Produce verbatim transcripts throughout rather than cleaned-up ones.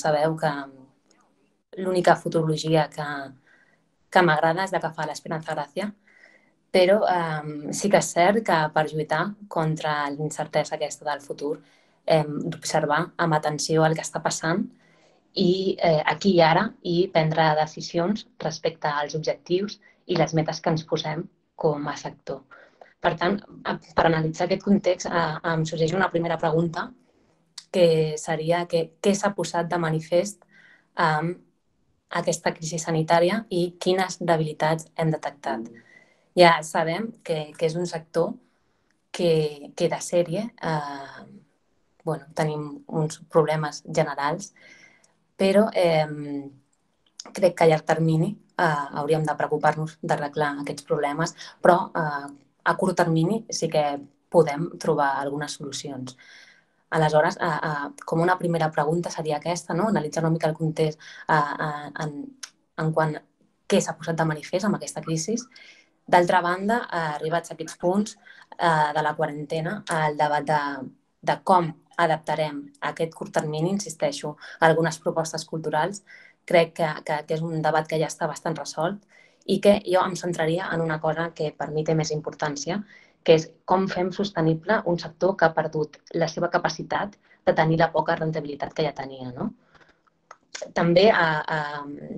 sabeu que l'única futurologia que, que m'agrada és la que fa l'Esperanza Gràcia, però eh, sí que és cert que per lluitar contra l'incertesa aquesta del futur hem d'observar amb atenció el que està passant i eh, aquí i ara i prendre decisions respecte als objectius i les metes que ens posem com a sector. Per tant, per analitzar aquest context, eh, em sorgeix una primera pregunta, que seria que, què s'ha posat de manifest amb aquesta crisi sanitària i quines debilitats hem detectat. Ja sabem que, que és un sector que, que de sèrie eh, bueno, tenim uns problemes generals, però eh, crec que a llarg termini eh, hauríem de preocupar-nos d'arreglar aquests problemes, però eh, a curt termini sí que podem trobar algunes solucions. Aleshores, eh, eh, com una primera pregunta seria aquesta, no? Analitzar una mica el context eh, eh, en, en quant a què s'ha posat de manifest amb aquesta crisi. D'altra banda, eh, arribats a aquests punts eh, de la quarantena, el debat de, de com adaptarem a aquest curt termini, insisteixo, a algunes propostes culturals, crec que, que, que és un debat que ja està bastant resolt i que jo em centraria en una cosa que per mi té més importància, que és com fem sostenible un sector que ha perdut la seva capacitat de tenir la poca rendibilitat que ja tenia. No? També eh, eh,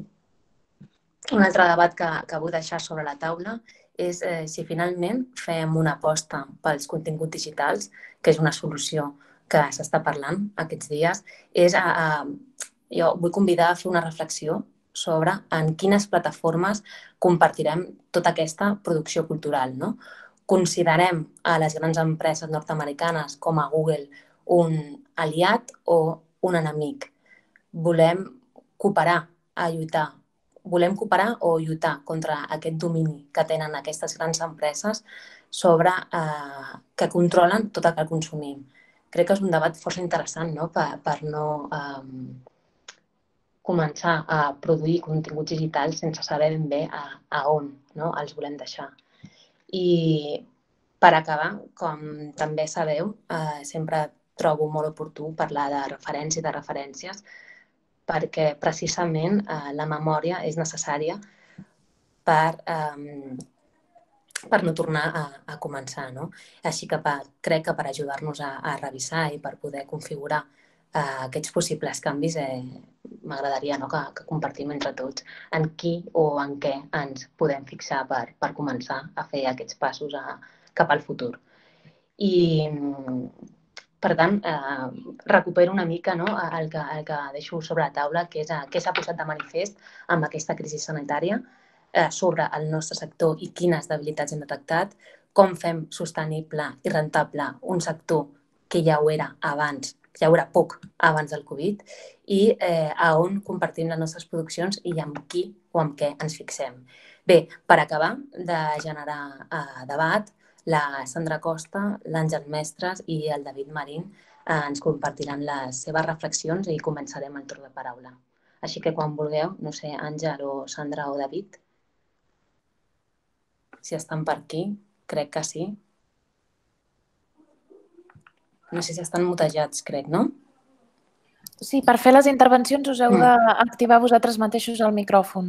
un altre debat que, que vull deixar sobre la taula és eh, si finalment fem una aposta pels continguts digitals, que és una solució que s'està parlant aquests dies, és a, a, jo vull convidar a fer una reflexió sobre en quines plataformes compartirem tota aquesta producció cultural. No? Considerem a les grans empreses nord-americanes com a Google un aliat o un enemic. Volem cooperar a lluitar volem cooperar o lluitar contra aquest domini que tenen aquestes grans empreses sobre eh, que controlen tot el que consumim. Crec que és un debat força interessant, no? per, per no eh, començar a produir continguts digitals sense saber ben bé a, a on, no? els volem deixar. I per acabar, com també sabeu, eh, sempre trobo molt oportú parlar de referència i de referències, perquè precisament eh, la memòria és necessària per, eh, per no tornar a, a començar. No? Així que per, crec que per ajudar-nos a, a revisar i per poder configurar eh, aquests possibles canvis, eh, m'agradaria no, que, que compartim entre tots en qui o en què ens podem fixar per, per començar a fer aquests passos a, cap al futur. I per tant, eh, recupero una mica no, el, que, el que deixo sobre la taula, que és eh, què s'ha posat de manifest amb aquesta crisi sanitària eh, sobre el nostre sector i quines debilitats hem detectat, com fem sostenible i rentable un sector que ja ho era abans, ja ho era poc abans del Covid, i eh, a on compartim les nostres produccions i amb qui o amb què ens fixem. Bé, per acabar de generar eh, debat, la Sandra Costa, l'Àngel Mestres i el David Marín eh, ens compartiran les seves reflexions i començarem el torn de paraula. Així que quan vulgueu, no sé, Àngel o Sandra o David, si estan per aquí, crec que sí. No sé si estan mutejats, crec, no? Sí, per fer les intervencions us heu d'activar vosaltres mateixos el micròfon.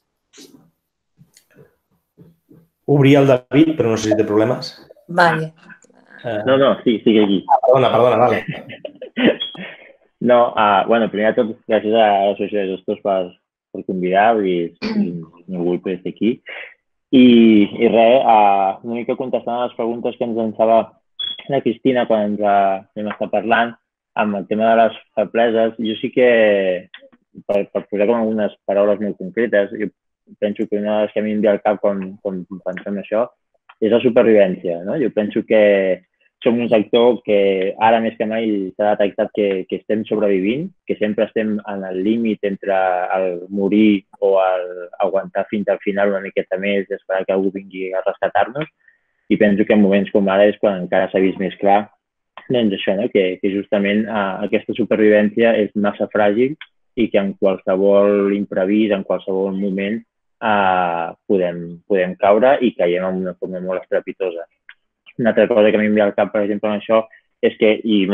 Obria el David, però no sé si té problemes. Vale. No, no, sí, estic aquí. Ah, perdona, perdona, vale. No, uh, bueno, primer de tot, gràcies a l'Associació de Gestors per, per convidar, i un orgull per estar aquí. I, i res, uh, una mica contestant a les preguntes que ens llançava la Cristina quan ens uh, vam estar parlant amb el tema de les febleses. Jo sí que, per, per posar com algunes paraules molt concretes, jo penso que una de les que a mi em ve al cap quan, quan pensem això és la supervivència. No? Jo penso que som un sector que ara més que mai s'ha detectat que, que estem sobrevivint, que sempre estem en el límit entre el morir o el aguantar fins al final una miqueta més i esperar que algú vingui a rescatar-nos. I penso que en moments com ara és quan encara s'ha vist més clar doncs això, no? que, que justament eh, aquesta supervivència és massa fràgil i que en qualsevol imprevist, en qualsevol moment, eh, podem, podem caure i caiem en una forma molt estrepitosa. Una altra cosa que a mi em ve al cap, per exemple, en això, és que, i més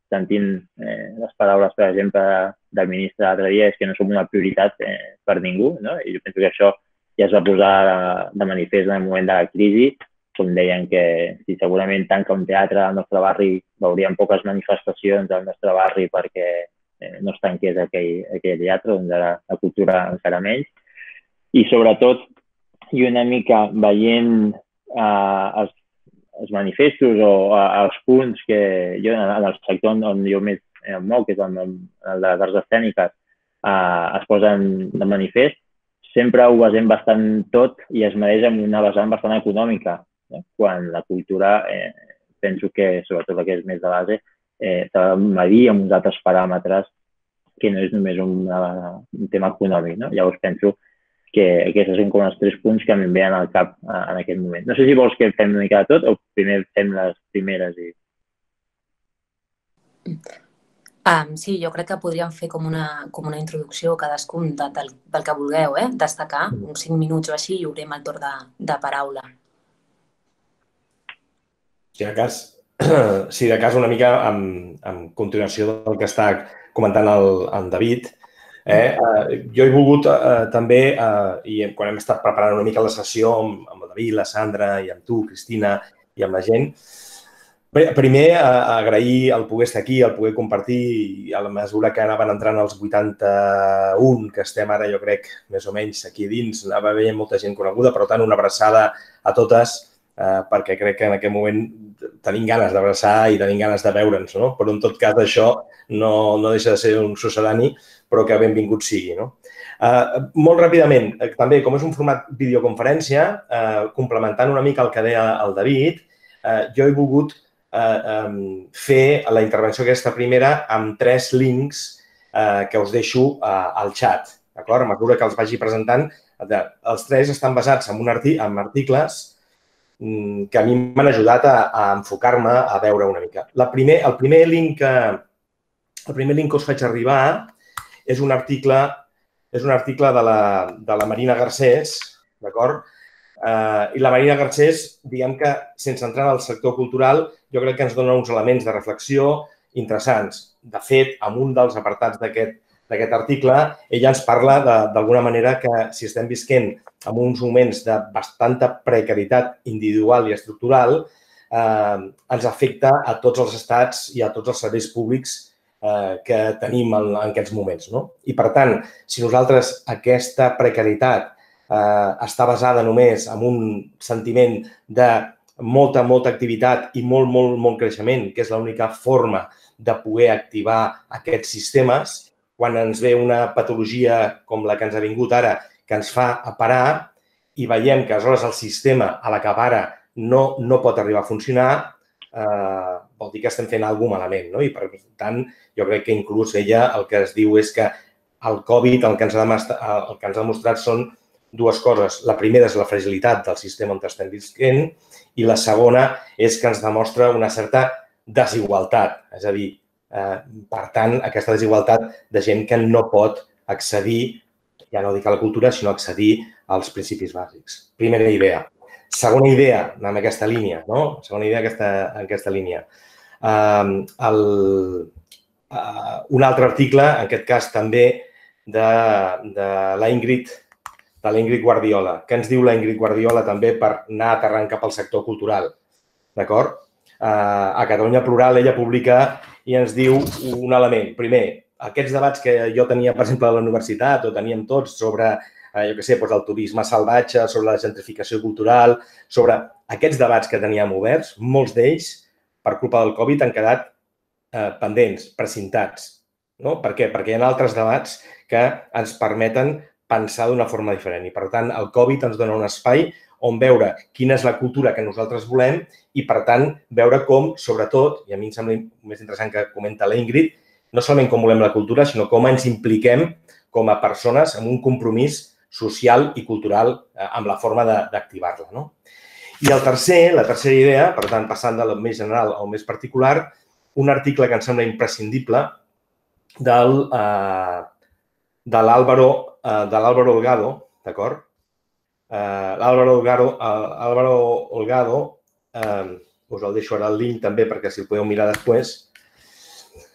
sentint eh, les paraules, per exemple, del ministre l'altre dia, és que no som una prioritat eh, per ningú, no? I jo penso que això ja es va posar de manifest en el moment de la crisi, com deien que si segurament tanca un teatre al nostre barri veuríem poques manifestacions al nostre barri perquè eh, no es tanqués aquell, aquell teatre, on la, la cultura encara menys. I sobretot, i una mica veient eh, els els manifestos o els punts que jo, en el sector on jo més em moc, que és el de les arts escèniques, es posen de manifest, sempre ho basem bastant tot i es mereix amb una vessant bastant econòmica, quan la cultura, penso que, sobretot la que és més de base, s'ha de medir amb uns altres paràmetres que no és només un tema econòmic. Llavors penso que aquests són com els tres punts que em venen al cap en aquest moment. No sé si vols que fem una mica de tot o primer fem les primeres. I... Um, sí, jo crec que podríem fer com una, com una introducció cadascun de, del, del que vulgueu, eh? Destacar uns cinc minuts o així i obrim el torn de, de paraula. Si de cas, si de cas una mica en, en continuació del que està comentant el, el David, Eh, eh, jo he volgut eh, també, eh, i quan hem estat preparant una mica la sessió amb, amb el David, la Sandra i amb tu, Cristina, i amb la gent, bé, primer eh, agrair el poder estar aquí, el poder compartir, i a la mesura que anaven entrant els vuitanta-un, que estem ara, jo crec, més o menys aquí dins, anava veient molta gent coneguda, per tant, una abraçada a totes, eh, perquè crec que en aquest moment tenim ganes d'abraçar i tenim ganes de veure'ns, no? Però en tot cas això no, no deixa de ser un succedani, però que benvingut sigui. No? Uh, molt ràpidament, també, com és un format videoconferència, uh, complementant una mica el que deia el David, uh, jo he volgut uh, um, fer la intervenció aquesta primera amb tres links uh, que us deixo uh, al xat. D'acord? A mesura que els vagi presentant, de, els tres estan basats en, un arti en articles um, que a mi m'han ajudat a, a enfocar-me a veure una mica. La primer, el, primer link que, el primer link que us faig arribar és un article, és un article de, la, de la Marina Garcés, d'acord? Eh, I la Marina Garcés, diguem que, sense entrar en el sector cultural, jo crec que ens dona uns elements de reflexió interessants. De fet, en un dels apartats d'aquest article, ella ens parla d'alguna manera que si estem visquent en uns moments de bastanta precarietat individual i estructural, eh, ens afecta a tots els estats i a tots els serveis públics que tenim en aquests moments. No? I, per tant, si nosaltres aquesta precarietat eh, està basada només en un sentiment de molta, molta activitat i molt, molt, molt creixement, que és l'única forma de poder activar aquests sistemes, quan ens ve una patologia com la que ens ha vingut ara, que ens fa a parar i veiem que aleshores el sistema a la que para no, no pot arribar a funcionar, eh, vol dir que estem fent alguna cosa malament. No? I, per tant, jo crec que inclús ella el que es diu és que el Covid el que ens ha, el que ens ha demostrat són dues coses. La primera és la fragilitat del sistema on estem visquent i la segona és que ens demostra una certa desigualtat. És a dir, eh, per tant, aquesta desigualtat de gent que no pot accedir, ja no dic a la cultura, sinó accedir als principis bàsics. Primera idea. Segona idea, en aquesta línia, no? Segona idea, aquesta, en aquesta línia. Uh, el, uh, un altre article, en aquest cas també, de, de la Ingrid, de la Ingrid Guardiola. Què ens diu la Ingrid Guardiola també per anar aterrant cap al sector cultural? D'acord? Uh, a Catalunya Plural ella publica i ens diu un element. Primer, aquests debats que jo tenia, per exemple, a la universitat o teníem tots sobre jo què sé, el turisme salvatge, sobre la gentrificació cultural, sobre aquests debats que teníem oberts, molts d'ells, per culpa del Covid, han quedat eh, pendents, precintats. No? Per què? Perquè hi ha altres debats que ens permeten pensar d'una forma diferent. I, per tant, el Covid ens dona un espai on veure quina és la cultura que nosaltres volem i, per tant, veure com, sobretot, i a mi em sembla més interessant que comenta la Ingrid, no solament com volem la cultura, sinó com ens impliquem com a persones en un compromís social i cultural amb la forma d'activar-la. No? I el tercer, la tercera idea, per tant, passant de lo més general al més particular, un article que em sembla imprescindible del, eh, de l'Álvaro eh, de l'Álvaro Holgado, d'acord? Eh, L'Álvaro Holgado, Álvaro Holgado eh, us el deixo ara el link també perquè si el podeu mirar després.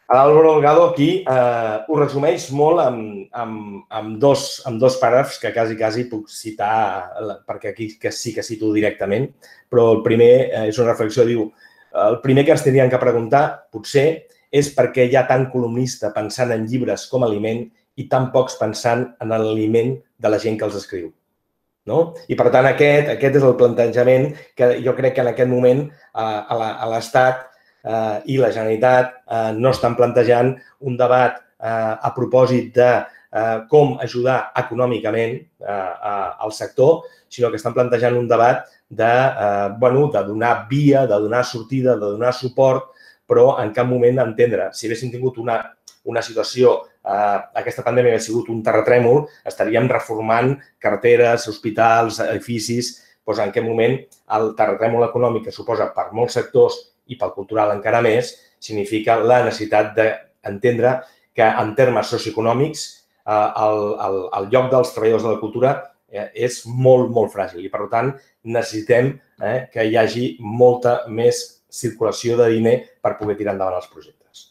L'Álvaro Delgado aquí eh, ho resumeix molt amb, amb, amb, dos, amb dos paràgrafs que quasi, quasi puc citar, perquè aquí que sí que cito directament, però el primer eh, és una reflexió, diu, el primer que ens tindrien que preguntar, potser, és per què hi ha tant columnista pensant en llibres com a aliment i tan pocs pensant en l'aliment de la gent que els escriu. No? I, per tant, aquest, aquest és el plantejament que jo crec que en aquest moment eh, a l'Estat Uh, i la Generalitat uh, no estan plantejant un debat uh, a propòsit de uh, com ajudar econòmicament uh, uh, al sector, sinó que estan plantejant un debat de, uh, bueno, de donar via, de donar sortida, de donar suport, però en cap moment entendre. Si haguéssim tingut una, una situació, uh, aquesta pandèmia hagués sigut un terratrèmol, estaríem reformant carreteres, hospitals, edificis, doncs en què moment el terratrèmol econòmic que suposa per molts sectors i pel cultural encara més, significa la necessitat d'entendre que en termes socioeconòmics el, el, el lloc dels treballadors de la cultura és molt, molt fràgil i, per tant, necessitem eh, que hi hagi molta més circulació de diner per poder tirar endavant els projectes.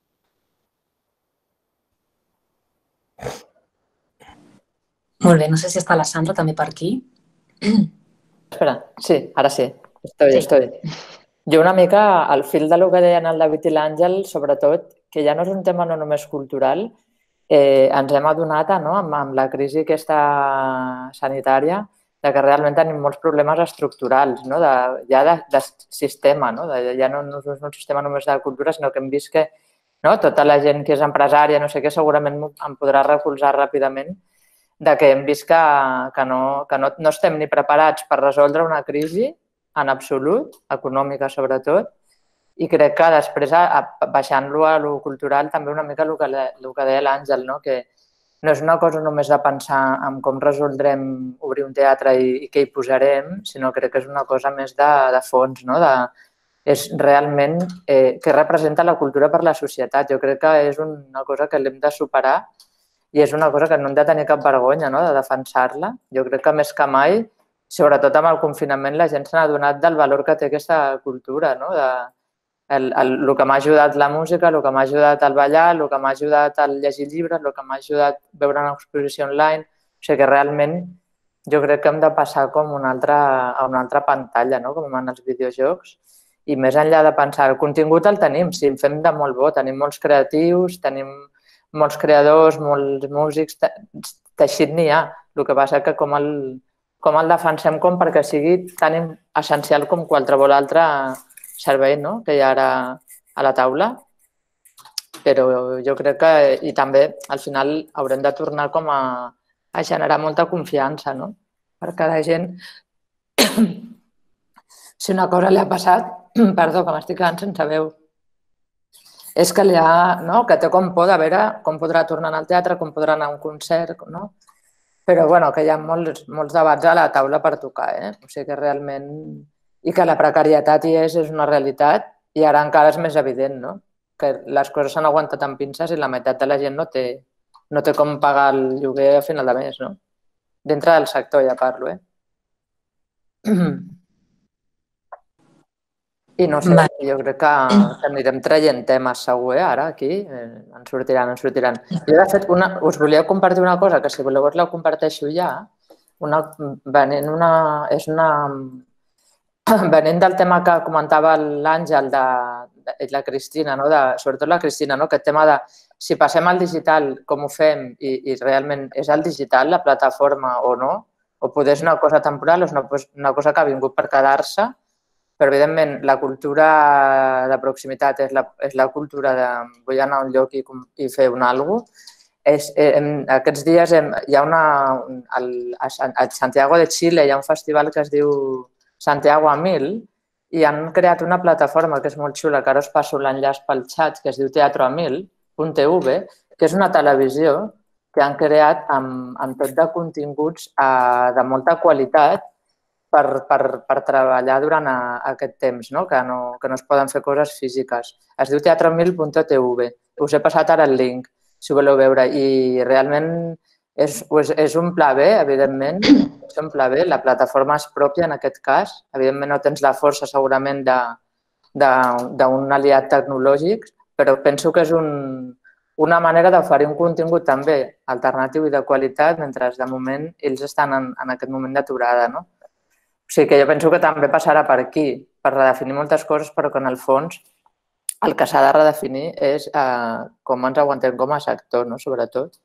Molt bé, no sé si està la Sandra també per aquí. Espera, sí, ara sí, estoy, Sí. estoy. Jo una mica, al fil del que deien el David i l'Àngel, sobretot, que ja no és un tema no només cultural, eh, ens hem adonat no, amb, amb la crisi aquesta sanitària de que realment tenim molts problemes estructurals, no, de, ja de, de sistema, no, de, ja no, no és un sistema només de cultura, sinó que hem vist que no, tota la gent que és empresària, no sé què, segurament em podrà recolzar ràpidament, de que hem vist que, que, no, que no, no estem ni preparats per resoldre una crisi en absolut, econòmica sobretot, i crec que després, baixant-lo a lo cultural, també una mica el que, el que deia l'Àngel, no? Que no és una cosa només de pensar en com resoldrem obrir un teatre i, i què hi posarem, sinó crec que és una cosa més de, de fons, no? De, és realment eh, què representa la cultura per la societat. Jo crec que és una cosa que l'hem de superar i és una cosa que no hem de tenir cap vergonya, no? De defensar-la. Jo crec que més que mai, sobretot amb el confinament, la gent s'ha adonat del valor que té aquesta cultura, no? De, el, el, el que m'ha ajudat la música, el que m'ha ajudat el ballar, el que m'ha ajudat el llegir llibres, el que m'ha ajudat veure una exposició online. O sigui que realment jo crec que hem de passar com una altra, a una altra pantalla, no? Com en els videojocs. I més enllà de pensar, el contingut el tenim, sí, el fem de molt bo, tenim molts creatius, tenim molts creadors, molts músics, teixit n'hi ha. El que passa que com el, com el defensem com perquè sigui tan essencial com qualsevol altre servei, no? Que hi ha ara a la taula. Però jo crec que, i també al final haurem de tornar com a, a generar molta confiança, no? Per cada gent. Si una cosa li ha passat, perdó, que m'estic quedant sense veu, és que li ha, no? Que té com por de veure com podrà tornar al teatre, com podrà anar a un concert, no? Però bueno, que hi ha molts, molts debats a la taula per tocar, eh? O sigui que realment... I que la precarietat hi és, és una realitat i ara encara és més evident, no? Que les coses s'han aguantat amb pinces i la meitat de la gent no té, no té com pagar el lloguer a final de mes, no? Dintre del sector ja parlo, eh? I no sé, jo crec que, que anirem traient temes segur, eh? Ara aquí, eh, en sortiran, en sortiran. Jo, de fet, una, us volia compartir una cosa que si voleu us la comparteixo ja. Una, venent una, és una... Venint del tema que comentava l'Àngel i la Cristina, no? De, sobretot la Cristina, no? Aquest tema de si passem al digital, com ho fem i, i realment és el digital la plataforma o no, o poder és una cosa temporal o és una, una cosa que ha vingut per quedar-se, però evidentment la cultura de proximitat és la, és la cultura de vull anar a un lloc i, i fer un alguna cosa. És, eh, aquests dies hem, hi ha una... Al, a Santiago de Xile hi ha un festival que es diu Santiago a Mil i han creat una plataforma que és molt xula, que ara us passo l'enllaç pel xat, que es diu teatro a mil punt tv, que és una televisió que han creat amb, amb tot de continguts eh, de molta qualitat per, per, per treballar durant a, aquest temps, no? Que, no, que no es poden fer coses físiques. Es diu teatro a mil punt tv. Us he passat ara el link, si voleu veure, i realment és, és un pla B, evidentment, és un pla B, la plataforma és pròpia en aquest cas, evidentment no tens la força segurament d'un aliat tecnològic, però penso que és una manera d'oferir un contingut també alternatiu i de qualitat mentre de moment ells estan en aquest moment d'aturada, no? O sigui que jo penso que també passarà per aquí, per redefinir moltes coses, però que en el fons el que s'ha de redefinir és com ens aguantem com a sector, no? Sobretot.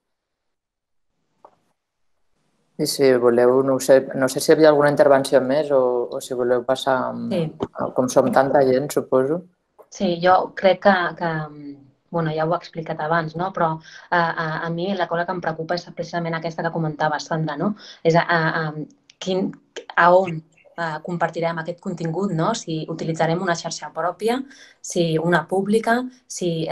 I si voleu, no sé, no sé si hi havia alguna intervenció més o si voleu passar, com som tanta gent, suposo. Sí, jo crec que, bueno, ja ho he explicat abans, no? Però a mi la cosa que em preocupa és precisament aquesta que comentava Sandra, no? És a on compartirem aquest contingut, no? Si utilitzarem una xarxa pròpia, si una pública, si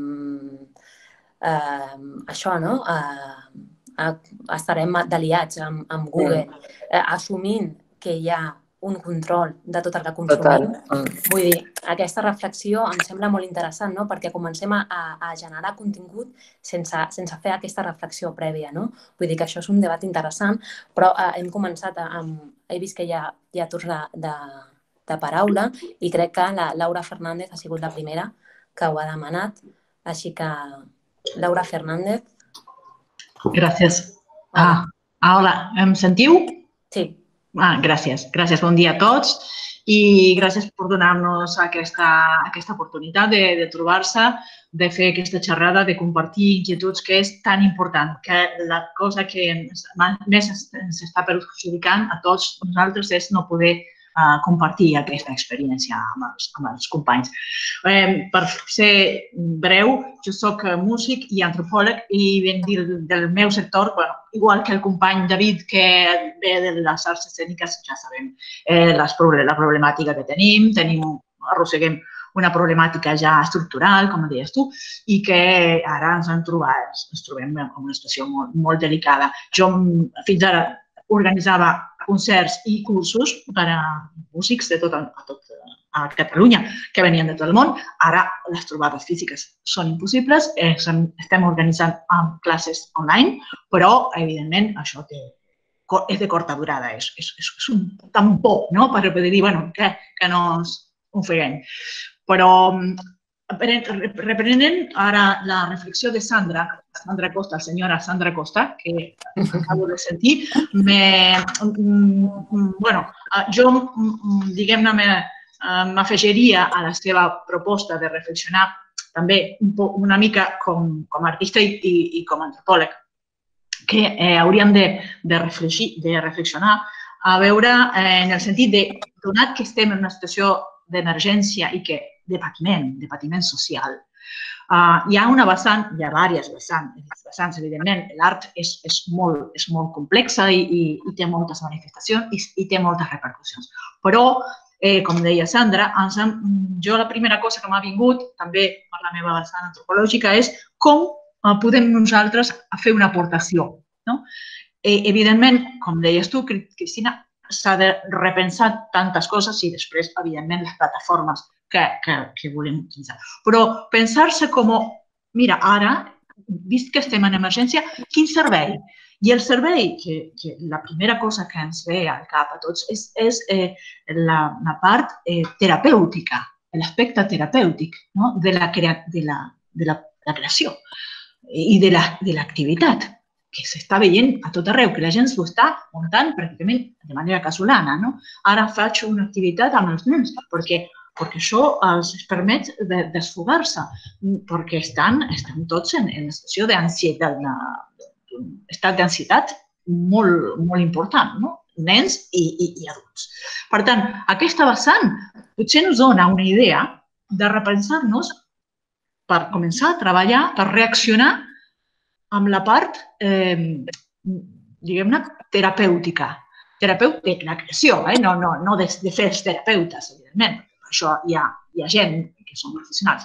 això, no? Estarem d'aliats amb Google, assumint que hi ha un control de tot el que consumim. Vull dir, aquesta reflexió em sembla molt interessant, no? Perquè comencem a generar contingut sense fer aquesta reflexió prèvia, no? Vull dir que això és un debat interessant, però hem començat amb... He vist que hi ha torns de paraula i crec que la Laura Fernández ha sigut la primera que ho ha demanat. Així que, Laura Fernández. Gràcies. Ah, hola, em sentiu? Sí. Ah, gràcies, gràcies. Bon dia a tots i gràcies per donar-nos aquesta oportunitat de trobar-se, de fer aquesta xerrada, de compartir inquietuds, que és tan important, que la cosa que més ens està perjudicant a tots nosaltres és no poder compartir aquesta experiència amb els companys. Per ser breu, jo soc músic i antropòleg i venc del meu sector, igual que el company David, que ve de les arts escèniques, ja sabem la problemàtica que tenim, arrosseguem una problemàtica ja estructural, com deies tu, i que ara ens trobem en una situació molt delicada. Jo fins ara organitzava concerts i cursos per a músics de tot a Catalunya que venien de tot el món. Ara les trobades físiques són impossibles, estem organitzant classes online, però evidentment això és de curta durada, és un tampó per poder dir que no ens ofeguem. Però reprenent ara la reflexió de Sandra, Sandra Costa, la senyora Sandra Costa, que acabo de sentir, jo, diguem-ne, m'afegiria a la seva proposta de reflexionar també una mica com a artista i com a antropòleg, que hauríem de reflexionar a veure en el sentit de, donat que estem en una situació d'emergència i que de patiment, de patiment social. Hi ha una vessant, hi ha diverses vessants, evidentment. L'art és molt complexa i té moltes manifestacions i té moltes repercussions. Però, com deia Sandra, jo la primera cosa que m'ha vingut, també per la meva vessant antropològica, és com podem nosaltres fer una aportació. Evidentment, com deies tu, Cristina, s'ha de repensar tantes coses i després, evidentment, les plataformes que volem utilitzar. Però pensar-se com, mira, ara, vist que estem en emergència, quin servei? I el servei, que la primera cosa que ens ve al cap a tots és la part terapèutica, l'aspecte terapèutic de la creació i de l'activitat, que s'està veient a tot arreu, que la gent s'ho està muntant pràcticament de manera casolana. Ara faig una activitat amb els nens perquè això els permet desfogar-se, perquè estan tots en una situació d'ansietat, un estat d'ansietat molt important, nens i adults. Per tant, aquesta vessant potser ens dona una idea de repensar-nos per començar a treballar, per reaccionar amb la part, diguem-ne, terapèutica. Terapèutica de la creació, no de fer els terapeutes, evidentment. Per això hi ha gent que són professionals.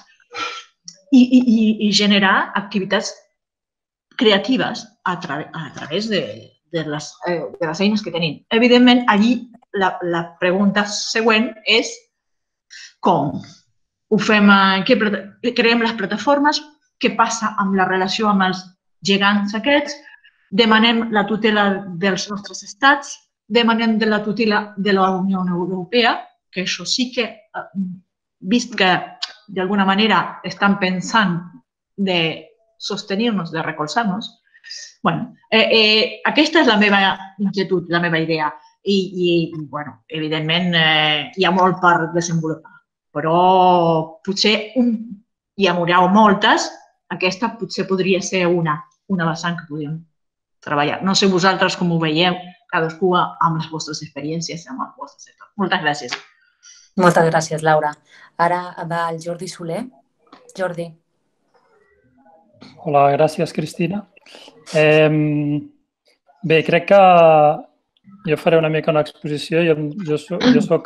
I generar activitats creatives a través de les eines que tenim. Evidentment, allí la pregunta següent és com? Ho fem, creem les plataformes, què passa amb la relació amb els gegants aquests, demanem la tutela dels nostres estats, demanem la tutela de la Unió Europea, que això sí que, vist que d'alguna manera estan pensant de sostenir-nos, de recolzar-nos. Bueno, eh, eh, aquesta és la meva inquietud, la meva idea. I, i bueno, evidentment, eh, hi ha molt per desenvolupar. Però potser un, hi haurà moltes, aquesta potser podria ser una, una vessant que podríem treballar. No sé vosaltres com ho veieu, cadascú amb les vostres experiències, amb el vostre sector. Moltes gràcies. Moltes gràcies, Laura. Ara va el Jordi Soler. Jordi. Hola, gràcies, Cristina. Eh, bé, crec que jo faré una mica una exposició. Jo, jo, soc, jo soc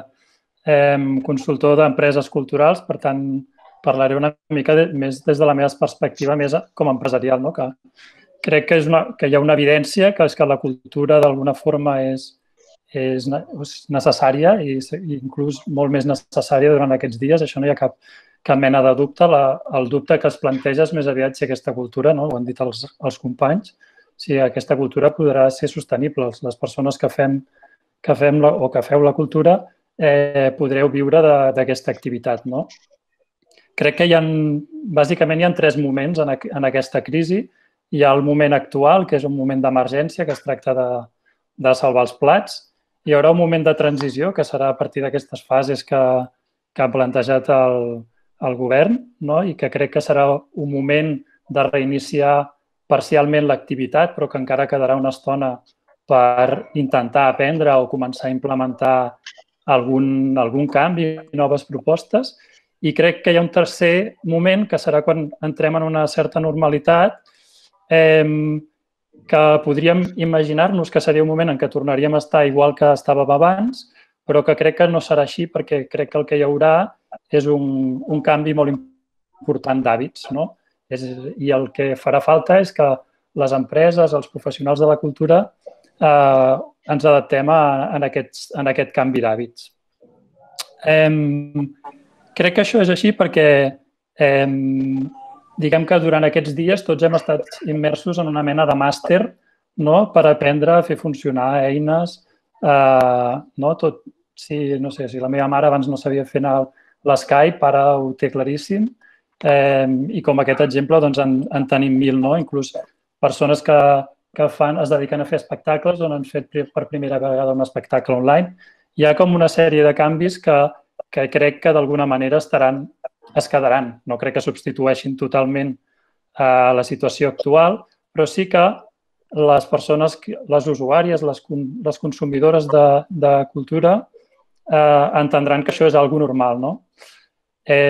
eh, consultor d'empreses culturals, per tant, parlaré una mica de, més des de la meva perspectiva més com a empresarial, no? Que crec que, és una, que hi ha una evidència que és que la cultura d'alguna forma és, és necessària i inclús molt més necessària durant aquests dies. Això no hi ha cap, cap mena de dubte. La, el dubte que es planteja és més aviat si aquesta cultura, no? Ho han dit els, els companys, si aquesta cultura podrà ser sostenible. Les persones que fem, que fem la, o que feu la cultura eh, podreu viure d'aquesta activitat, no? Crec que hi ha, bàsicament hi ha tres moments en, en aquesta crisi. Hi ha el moment actual, que és un moment d'emergència, que es tracta de, de salvar els plats. Hi haurà un moment de transició, que serà a partir d'aquestes fases que, que ha plantejat el, el govern, no? I que crec que serà un moment de reiniciar parcialment l'activitat, però que encara quedarà una estona per intentar aprendre o començar a implementar algun, algun canvi, noves propostes. I crec que hi ha un tercer moment, que serà quan entrem en una certa normalitat, eh, que podríem imaginar-nos que seria un moment en què tornaríem a estar igual que estàvem abans, però que crec que no serà així, perquè crec que el que hi haurà és un, un canvi molt important d'hàbits, no? És, I el que farà falta és que les empreses, els professionals de la cultura, eh, ens adaptem a, en, aquests, en aquest canvi d'hàbits. Eh, crec que això és així perquè eh, diguem que durant aquests dies tots hem estat immersos en una mena de màster, no? Per aprendre a fer funcionar eines. Eh, no? Tot, si, no sé, si la meva mare abans no sabia fer l'Skype, ara ho té claríssim. Eh, I com aquest exemple doncs, en, en tenim mil, no? Inclús persones que, que fan, es dediquen a fer espectacles on han fet per primera vegada un espectacle online. Hi ha com una sèrie de canvis que, que crec que d'alguna manera estaran es quedaran. No crec que substitueixin totalment eh, la situació actual, però sí que les persones, les usuàries, les, les consumidores de, de cultura eh, entendran que això és algo normal, no? Eh,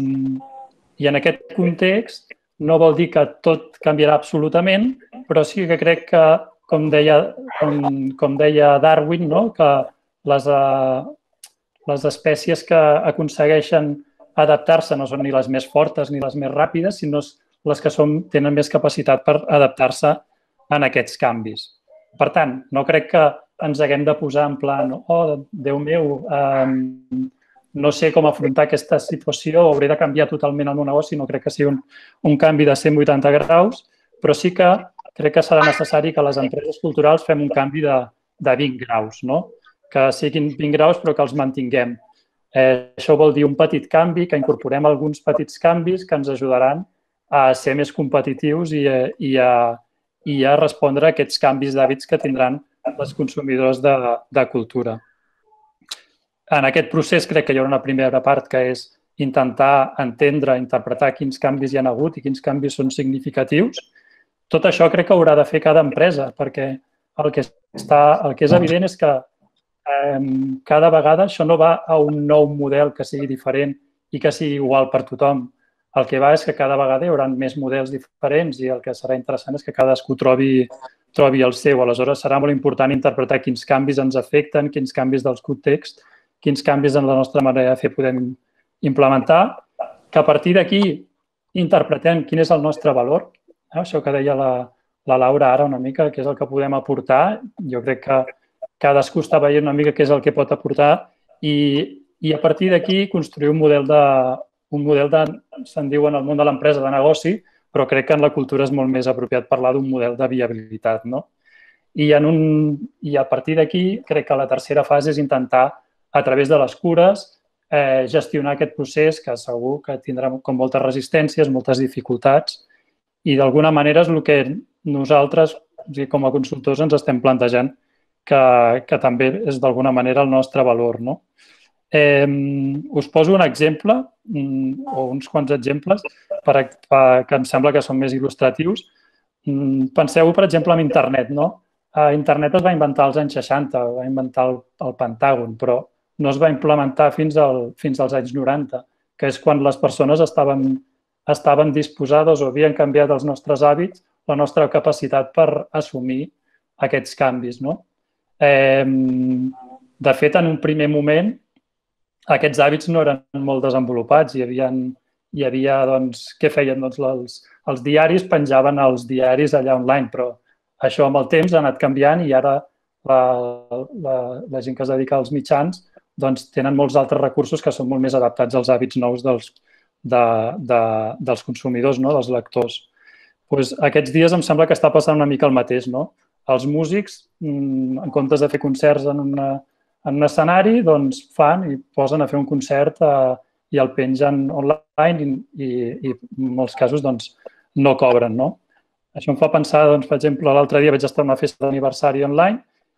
I en aquest context no vol dir que tot canviarà absolutament, però sí que crec que, com deia, com, com deia Darwin, no? Que les, eh, les espècies que aconsegueixen adaptar-se no són ni les més fortes ni les més ràpides, sinó les que són, tenen més capacitat per adaptar-se en aquests canvis. Per tant, no crec que ens haguem de posar en plan oh, Déu meu, eh, no sé com afrontar aquesta situació, hauré de canviar totalment el meu negoci, no crec que sigui un, un canvi de cent vuitanta graus, però sí que crec que serà necessari que les empreses culturals fem un canvi de, de vint graus, no? Que siguin vint graus però que els mantinguem. Eh, això vol dir un petit canvi, que incorporem alguns petits canvis que ens ajudaran a ser més competitius i, i, a, i a respondre a aquests canvis d'hàbits que tindran les consumidors de, de cultura. En aquest procés crec que hi haurà una primera part que és intentar entendre, interpretar quins canvis hi ha hagut i quins canvis són significatius. Tot això crec que haurà de fer cada empresa, perquè el que, està, el que és evident és que cada vegada això no va a un nou model que sigui diferent i que sigui igual per tothom. El que va és que cada vegada hi haurà més models diferents i el que serà interessant és que cadascú trobi, trobi el seu. Aleshores, serà molt important interpretar quins canvis ens afecten, quins canvis dels contexts, quins canvis en la nostra manera de fer podem implementar, que a partir d'aquí interpretem quin és el nostre valor. Això que deia la, la Laura ara una mica, que és el que podem aportar. Jo crec que cadascú està veient una mica què és el que pot aportar i, i a partir d'aquí construir un model de, un model de, se'n diu en el món de l'empresa, de negoci, però crec que en la cultura és molt més apropiat parlar d'un model de viabilitat, no? I, en un, i a partir d'aquí crec que la tercera fase és intentar, a través de les cures, eh, gestionar aquest procés que segur que tindrà com moltes resistències, moltes dificultats i d'alguna manera és el que nosaltres, com a consultors, ens estem plantejant que, que també és d'alguna manera el nostre valor, no? Eh, us poso un exemple, o uns quants exemples, per, per, que em sembla que són més il·lustratius. Penseu, per exemple, en internet, no? Internet es va inventar als anys seixanta, va inventar el, el Pentàgon, però no es va implementar fins, al, fins als anys noranta, que és quan les persones estaven, estaven disposades o havien canviat els nostres hàbits, la nostra capacitat per assumir aquests canvis, no? Eh, de fet, en un primer moment, aquests hàbits no eren molt desenvolupats. Hi havia, hi havia doncs, què feien? Doncs els, els diaris penjaven els diaris allà online, però això amb el temps ha anat canviant i ara la, la, la gent que es dedica als mitjans doncs, tenen molts altres recursos que són molt més adaptats als hàbits nous dels, de, de, dels consumidors, no? Dels lectors. Pues, aquests dies em sembla que està passant una mica el mateix, no? Els músics, en comptes de fer concerts en, una, en un escenari, doncs fan i posen a fer un concert eh, i el pengen online i, i, i en molts casos doncs, no cobren, no? Això em fa pensar, doncs, per exemple, l'altre dia vaig estar a una festa d'aniversari online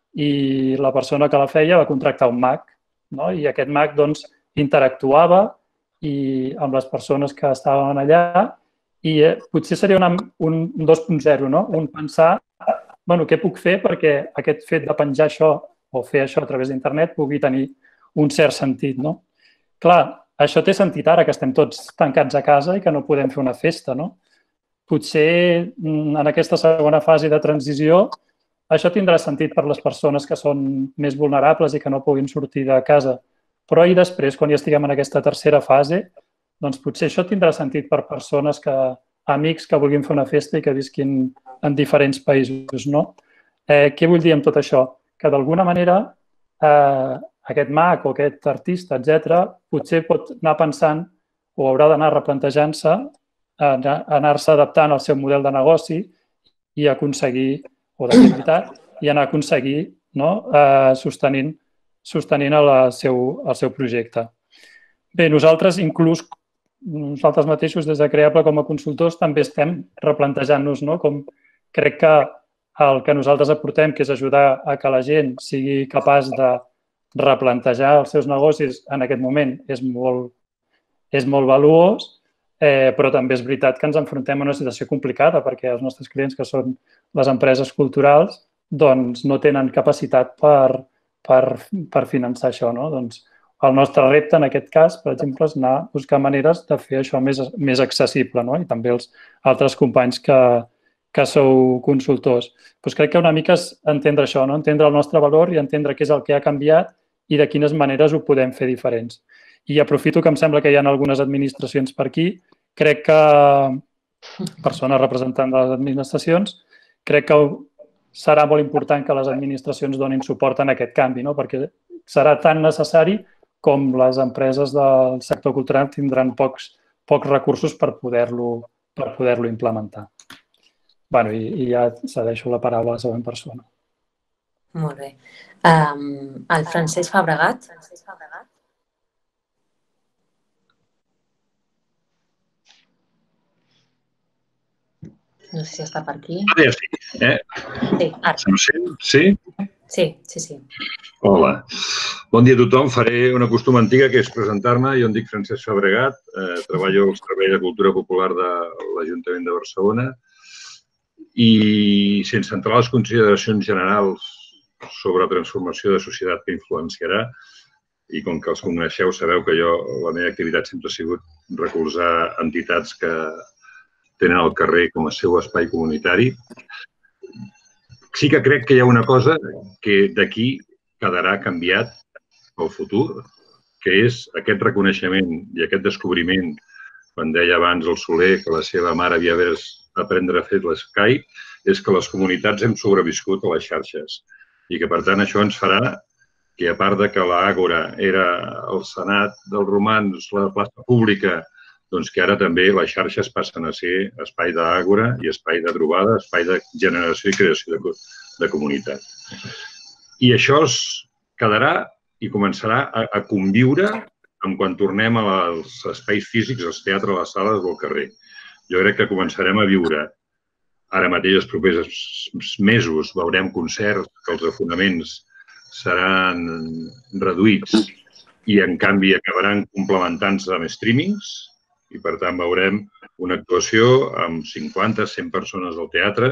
i la persona que la feia va contractar un mag, no? I aquest mag doncs, interactuava i, amb les persones que estaven allà i eh, potser seria una, un dos punt zero, no? Un pensar bueno, què puc fer perquè aquest fet de penjar això o fer això a través d'internet pugui tenir un cert sentit, no? Clar, això té sentit ara que estem tots tancats a casa i que no podem fer una festa, no? Potser en aquesta segona fase de transició això tindrà sentit per les persones que són més vulnerables i que no puguin sortir de casa. Però i després, quan ja estiguem en aquesta tercera fase, doncs potser això tindrà sentit per persones que amics que vulguin fer una festa i que visquin en diferents països, no? Eh, què vull dir amb tot això? Que d'alguna manera eh, aquest mag o aquest artista, etcètera, potser pot anar pensant o haurà d'anar replantejant-se, anar-se adaptant al seu model de negoci i aconseguir, o d'activitat, i anar a aconseguir no? eh, sostenint, sostenint el, seu, el seu projecte. Bé, nosaltres inclús nosaltres mateixos des de Creable com a consultors també estem replantejant-nos, no? Com crec que el que nosaltres aportem, que és ajudar a que la gent sigui capaç de replantejar els seus negocis en aquest moment, és molt, és molt valuós, eh, però també és veritat que ens enfrontem a una situació complicada perquè els nostres clients, que són les empreses culturals, doncs no tenen capacitat per, per, per finançar això, no? Doncs el nostre repte, en aquest cas, per exemple, és anar a buscar maneres de fer això més, més accessible, no? I també els altres companys que, que sou consultors. Doncs crec que una mica és entendre això, no? Entendre el nostre valor i entendre què és el que ha canviat i de quines maneres ho podem fer diferents. I aprofito que em sembla que hi ha algunes administracions per aquí. Crec que, persona representant de les administracions, crec que serà molt important que les administracions donin suport en aquest canvi, no? Perquè serà tan necessari com les empreses del sector cultural tindran pocs, pocs recursos per poder-lo per poder-lo implementar. Bueno, i, i ja cedeixo la paraula a la següent persona. Molt bé. Um, el Francesc Fabregat. No sé si està per aquí. Ara ja sí, eh? Sí, ara. Se'm sent? Sí? Sí, sí, sí. Hola. Bon dia a tothom. Faré una costum antiga, que és presentar-me. Jo em dic Francesc Fabregat, eh, treballo al Servei de Cultura Popular de l'Ajuntament de Barcelona i sense entrar a les consideracions generals sobre transformació de societat que influenciarà, i com que els coneixeu sabeu que jo, la meva activitat sempre ha sigut recolzar entitats que tenen el carrer com a seu espai comunitari, sí que crec que hi ha una cosa que d'aquí quedarà canviat pel futur, que és aquest reconeixement i aquest descobriment, quan deia abans el Soler que la seva mare havia d'aprendre a fer l'Skype, és que les comunitats hem sobreviscut a les xarxes i que, per tant, això ens farà que, a part de que l'Àgora era el Senat dels romans, la plaça pública, doncs que ara també les xarxes passen a ser espai d'Àgora i espai de trobada, espai de generació i creació de, de comunitat. I això es quedarà i començarà a, a conviure en quan tornem als espais físics, als teatres, a les sales o al carrer. Jo crec que començarem a viure ara mateix, els propers mesos, veurem concerts que els afonaments seran reduïts i, en canvi, acabaran complementant-se amb streamings i, per tant, veurem una actuació amb cinquanta, cent persones al teatre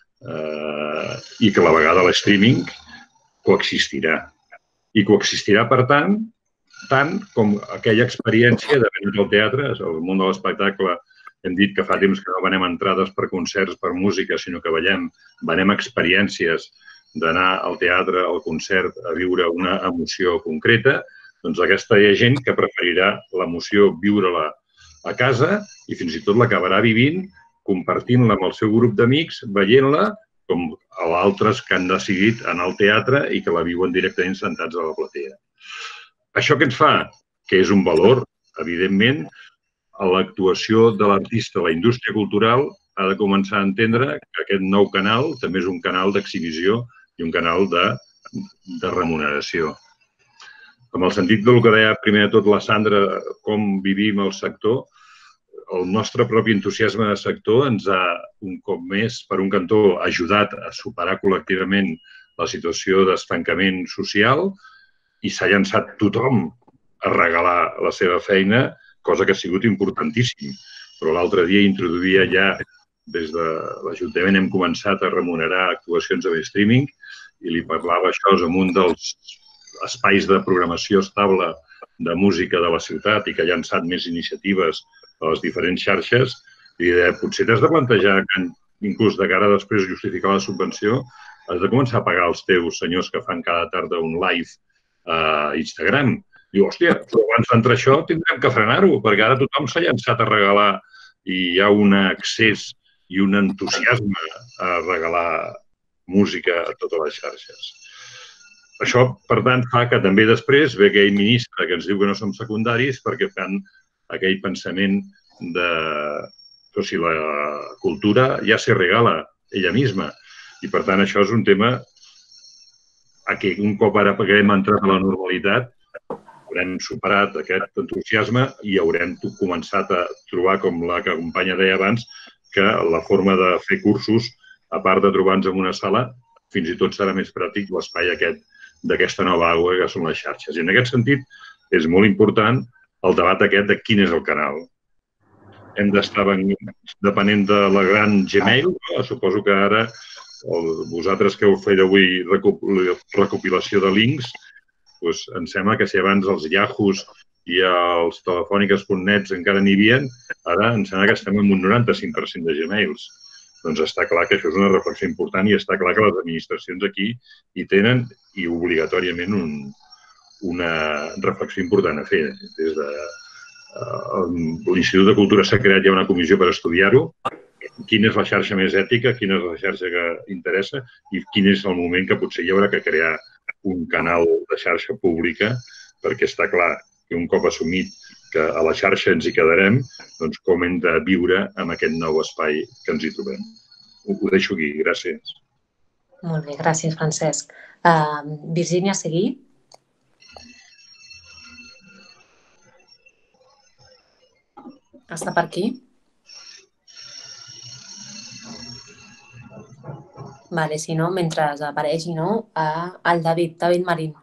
eh, i que a la vegada l'streaming coexistirà. I coexistirà, per tant, tant com aquella experiència de venir al teatre, al món de l'espectacle. Hem dit que fa temps que no venem entrades per concerts, per música, sinó que veiem, venem experiències d'anar al teatre, al concert, a viure una emoció concreta. Doncs aquesta hi ha gent que preferirà l'emoció viure-la a casa i fins i tot l'acabarà vivint, compartint-la amb el seu grup d'amics, veient-la, com a altres que han decidit anar al teatre i que la viuen directament sentats a la platea. Això què ens fa? Que és un valor, evidentment, a l'actuació de l'artista, la indústria cultural ha de començar a entendre que aquest nou canal també és un canal d'exhibició i un canal de, de remuneració. En el sentit del que deia primer de tot la Sandra, com vivim el sector, el nostre propi entusiasme de sector ens ha, un cop més, per un cantó, ajudat a superar col·lectivament la situació d'estancament social i s'ha llançat tothom a regalar la seva feina, cosa que ha sigut importantíssim. Però l'altre dia introduïa ja, des de l'Ajuntament hem començat a remunerar actuacions en streaming i li parlava això en un dels espais de programació estable de música de la ciutat i que ha llançat més iniciatives a les diferents xarxes, i deia, potser t'has de plantejar que, inclús de cara a després justificar la subvenció, has de començar a pagar els teus senyors que fan cada tarda un live a Instagram. Diu, hòstia, però abans d'entrar això tindrem que frenar-ho, perquè ara tothom s'ha llançat a regalar i hi ha un accés i un entusiasme a regalar música a totes les xarxes. Això, per tant, fa que també després ve aquell ministre que ens diu que no som secundaris perquè fan aquell pensament de... O sigui, la cultura ja se regala ella misma. I, per tant, això és un tema a què un cop ara haguem entrat a la normalitat haurem superat aquest entusiasme i haurem començat a trobar, com la que companya deia abans, que la forma de fer cursos, a part de trobar-nos en una sala, fins i tot serà més pràctic l'espai aquest d'aquesta nova aigua que són les xarxes. I en aquest sentit és molt important el debat aquest de quin és el canal. Hem d'estar depenent de la gran Gmail. Suposo que ara vosaltres que heu fet avui recopilació de links, em sembla que si abans els Yahoos i els telefòniques punt net encara n'hi havia, ara em sembla que estem en un noranta-cinc per cent de Gmails. Doncs està clar que això és una reflexió important i està clar que les administracions aquí hi tenen i obligatòriament una reflexió important a fer. Des de l'Institut de Cultura s'ha creat ja una comissió per estudiar-ho, quina és la xarxa més ètica, quina és la xarxa que interessa i quin és el moment que potser hi haurà que crear un canal de xarxa pública, perquè està clar que un cop assumit que a la xarxa ens hi quedarem, doncs com hem de viure amb aquest nou espai que ens hi trobem. Ho deixo aquí. Gràcies. Molt bé, gràcies, Francesc. Virgínia Seguí. Està per aquí? Vale, si no, mentre apareixi, no? El David, David Marín.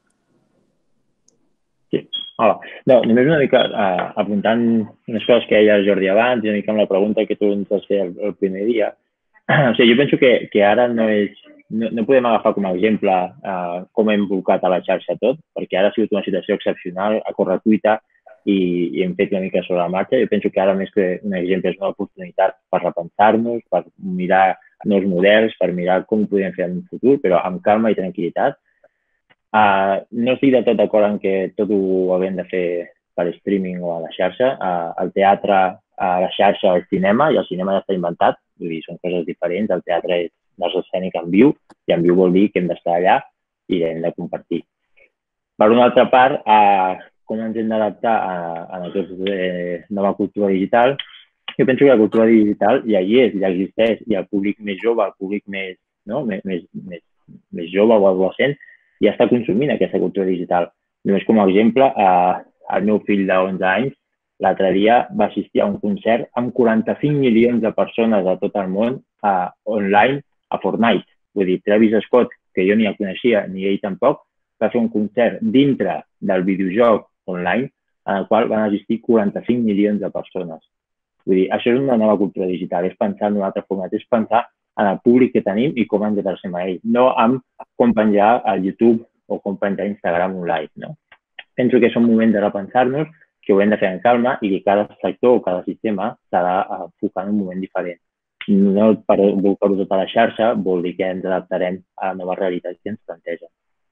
Sí, hola. No, només una mica apuntant unes coses que deia el Jordi abans i una mica amb la pregunta que tu ens vas fer el primer dia. O sigui, jo penso que, que ara no és... No, no podem agafar com a exemple uh, com hem volcat a la xarxa tot, perquè ara ha sigut una situació excepcional, a correcuita, i, i hem fet una mica sobre la marxa. Jo penso que ara, més que un exemple, és una oportunitat per repensar-nos, per mirar nous models, per mirar com ho podem fer en un futur, però amb calma i tranquil·litat. Uh, no estic de tot d'acord en que tot ho haguem de fer per streaming o a la xarxa. Uh, el teatre, a la xarxa, el cinema, i el cinema ja està inventat, vull dir, són coses diferents. El teatre és l'art escènic en viu, i en viu vol dir que hem d'estar allà i hem de compartir. Per una altra part, uh, com ens hem d'adaptar a, a aquesta eh, nova cultura digital, jo penso que la cultura digital ja hi és, ja existeix, i el públic més jove, el públic més, no? més, més, més, més jove o adolescent, ja està consumint aquesta cultura digital. Només com a exemple, eh, el meu fill d'onze anys l'altre dia va assistir a un concert amb quaranta-cinc milions de persones a tot el món uh, online a Fortnite. Vull dir, Travis Scott, que jo ni el coneixia ni ell tampoc, va fer un concert dintre del videojoc online en el qual van assistir quaranta-cinc milions de persones. Vull dir, això és una nova cultura digital, és pensar en un altre format, és pensar en el públic que tenim i com ens adrecem a ell, no amb com penjar al YouTube o com penjar a Instagram un live. No? Penso que és un moment de repensar-nos, que ho hem de fer en calma i que cada sector o cada sistema s'ha d'enfocar en un moment diferent. No per volcar-ho tota la xarxa vol dir que ens adaptarem a la nova realitat que ens planteja.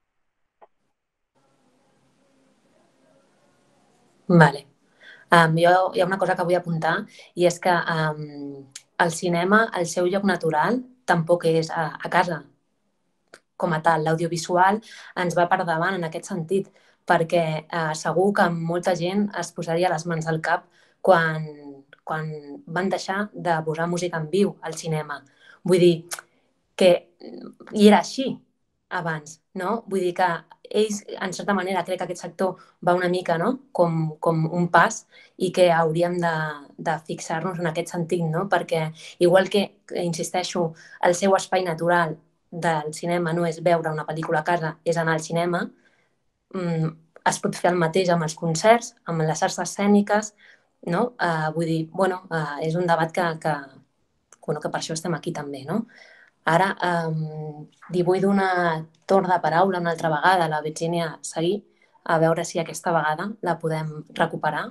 Vale. Um, jo hi ha una cosa que vull apuntar i és que um, el cinema, el seu lloc natural, tampoc és a, a casa com a tal. L'audiovisual ens va per davant en aquest sentit, perquè eh, segur que molta gent es posaria les mans al cap quan, quan van deixar de posar música en viu al cinema. Vull dir que i era així abans, no? Vull dir que ells, en certa manera, crec que aquest sector va una mica, no? com, com un pas i que hauríem de, de fixar-nos en aquest sentit, no? Perquè igual que, insisteixo, el seu espai natural del cinema no és veure una pel·lícula a casa, és anar al cinema, es pot fer el mateix amb els concerts, amb les arts escèniques, no? Uh, vull dir, bueno, uh, és un debat que, que, bueno, que per això estem aquí també, no? Ara, um, li vull donar torn de paraula una altra vegada a la Virginia Seguí, a veure si aquesta vegada la podem recuperar.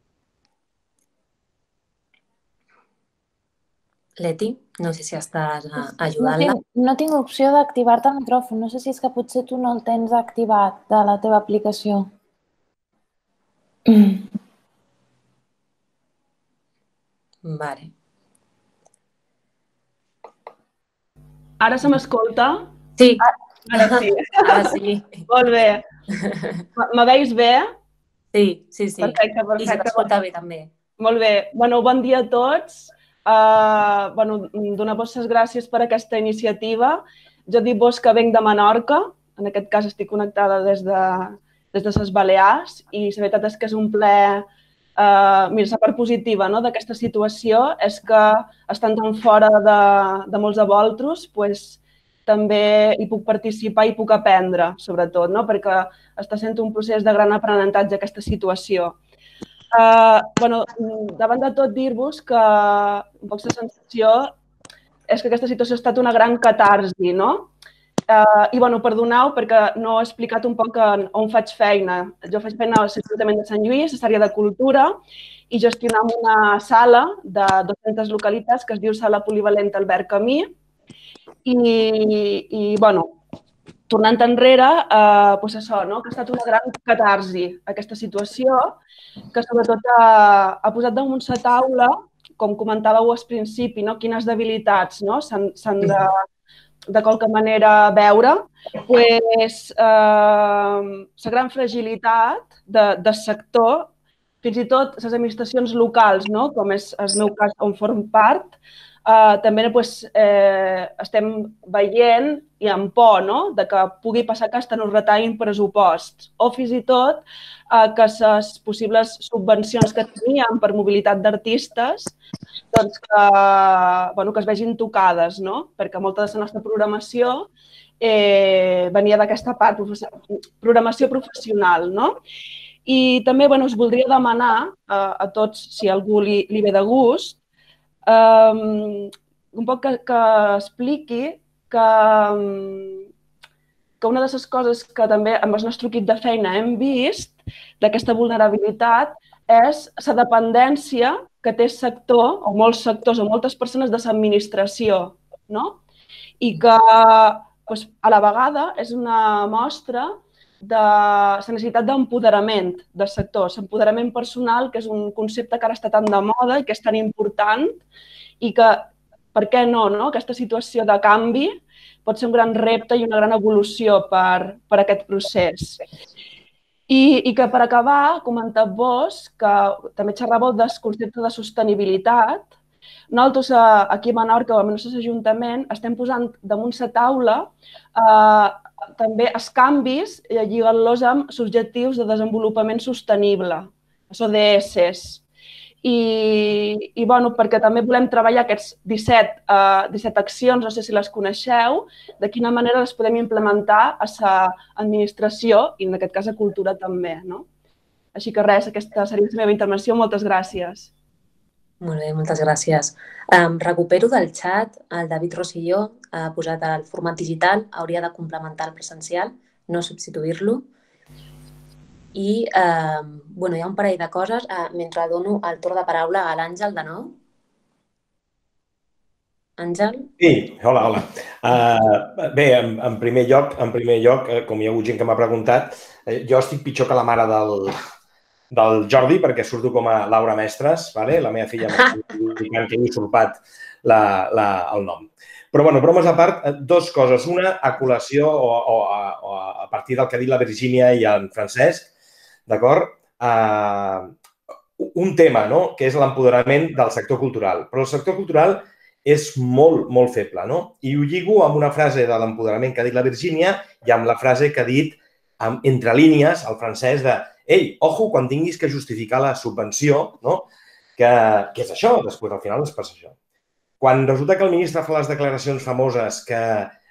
Leti, no sé si estàs ajudant-la. No tinc, no tinc opció d'activar-te el micròfon. No sé si és que potser tu no el tens activat de la teva aplicació. Vale. Ara se m'escolta? Sí. Ara sí. Ara sí. Molt bé. Me veus bé? Sí, sí, sí. Perfecte, perfecte. I se t'escolta bé també. Molt bé. Bueno, bon dia a tots. Uh, bueno, donar-vos les gràcies per aquesta iniciativa. Jo dic-vos que venc de Menorca, en aquest cas estic connectada des de, des de les Balears i la veritat és que és un plaer, uh, mira, la part positiva no, d'aquesta situació és que estant tan fora de, de molts de vosaltres, pues, també hi puc participar i puc aprendre, sobretot, no? Perquè està sent un procés de gran aprenentatge aquesta situació. Uh, bueno, davant de tot dir-vos que un poc la sensació és que aquesta situació ha estat una gran catarsi, no? Uh, I bueno, perdoneu perquè no he explicat un poc on faig feina. Jo faig feina a l'Ajuntament de Sant Lluís, a l'àrea de cultura, i gestionam una sala de dues-centes localitats que es diu Sala Polivalent Albert Camí. I, i bueno, tornant enrere, eh, doncs això, no? Que ha estat una gran catarsi aquesta situació, que sobretot ha, ha posat damunt la taula, com comentàveu al principi, no? Quines debilitats no? s'han de, de qualque manera veure, pues, eh, la gran fragilitat de, del sector, fins i tot les administracions locals, no? Com és el meu cas on form part, Uh, també pues, eh, estem veient i amb por no? De que pugui passar que ens retallin pressuposts o fins i tot uh, que les possibles subvencions que teníem per mobilitat d'artistes doncs que, bueno, que es vegin tocades, no? Perquè molta de la nostra programació eh, venia d'aquesta part, programació professional. No? I també bueno, us voldria demanar uh, a tots, si a algú li, li ve de gust, Um, un poc que, que expliqui que, que una de les coses que també amb el nostre equip de feina hem vist d'aquesta vulnerabilitat és la dependència que té el sector, o molts sectors o moltes persones de l'administració, no? I que doncs, a la vegada és una mostra de la necessitat d'empoderament del sector, l'empoderament personal, que és un concepte que ara està tan de moda i que és tan important i que, per què no, no? Aquesta situació de canvi pot ser un gran repte i una gran evolució per, per aquest procés. I, i que per acabar, comentar-vos que també xerràveu del concepte de sostenibilitat. Nosaltres aquí a Menorca o al nostre Ajuntament estem posant damunt la taula eh, també els canvis lligant-los amb els objectius de desenvolupament sostenible, els O D S. I, i bueno, perquè també volem treballar aquests disset, uh, disset accions, no sé si les coneixeu, de quina manera les podem implementar a l'administració i en aquest cas a cultura també. No? Així que res, aquesta seria la meva intervenció. Moltes gràcies. Molt bé, moltes gràcies. Um, recupero del xat, el David Rosselló ha posat el format digital, hauria de complementar el presencial, no substituir-lo. I eh, bueno, hi ha un parell de coses. Eh, mentre dono el torn de paraula a l'Àngel de nou. Àngel? Sí, hola, hola. Uh, bé, en, en primer lloc, en primer lloc, eh, com hi ha hagut gent que m'ha preguntat, eh, jo estic pitjor que la mare del, del Jordi perquè surto com a Laura Mestres, vale? La meva filla m'ha dit que he usurpat la, la, el nom. Però, bueno, bromes a part, dues coses. Una, a col·lació o, o, a, o a partir del que ha dit la Virgínia i en Francesc, d'acord? Uh, un tema, no?, que és l'empoderament del sector cultural. Però el sector cultural és molt, molt feble, no? I ho lligo amb una frase de l'empoderament que ha dit la Virgínia i amb la frase que ha dit entre línies el Francesc de ei, ojo, quan tinguis que justificar la subvenció, no?, que, que és això, després al final es passa això. Quan resulta que el ministre fa les declaracions famoses que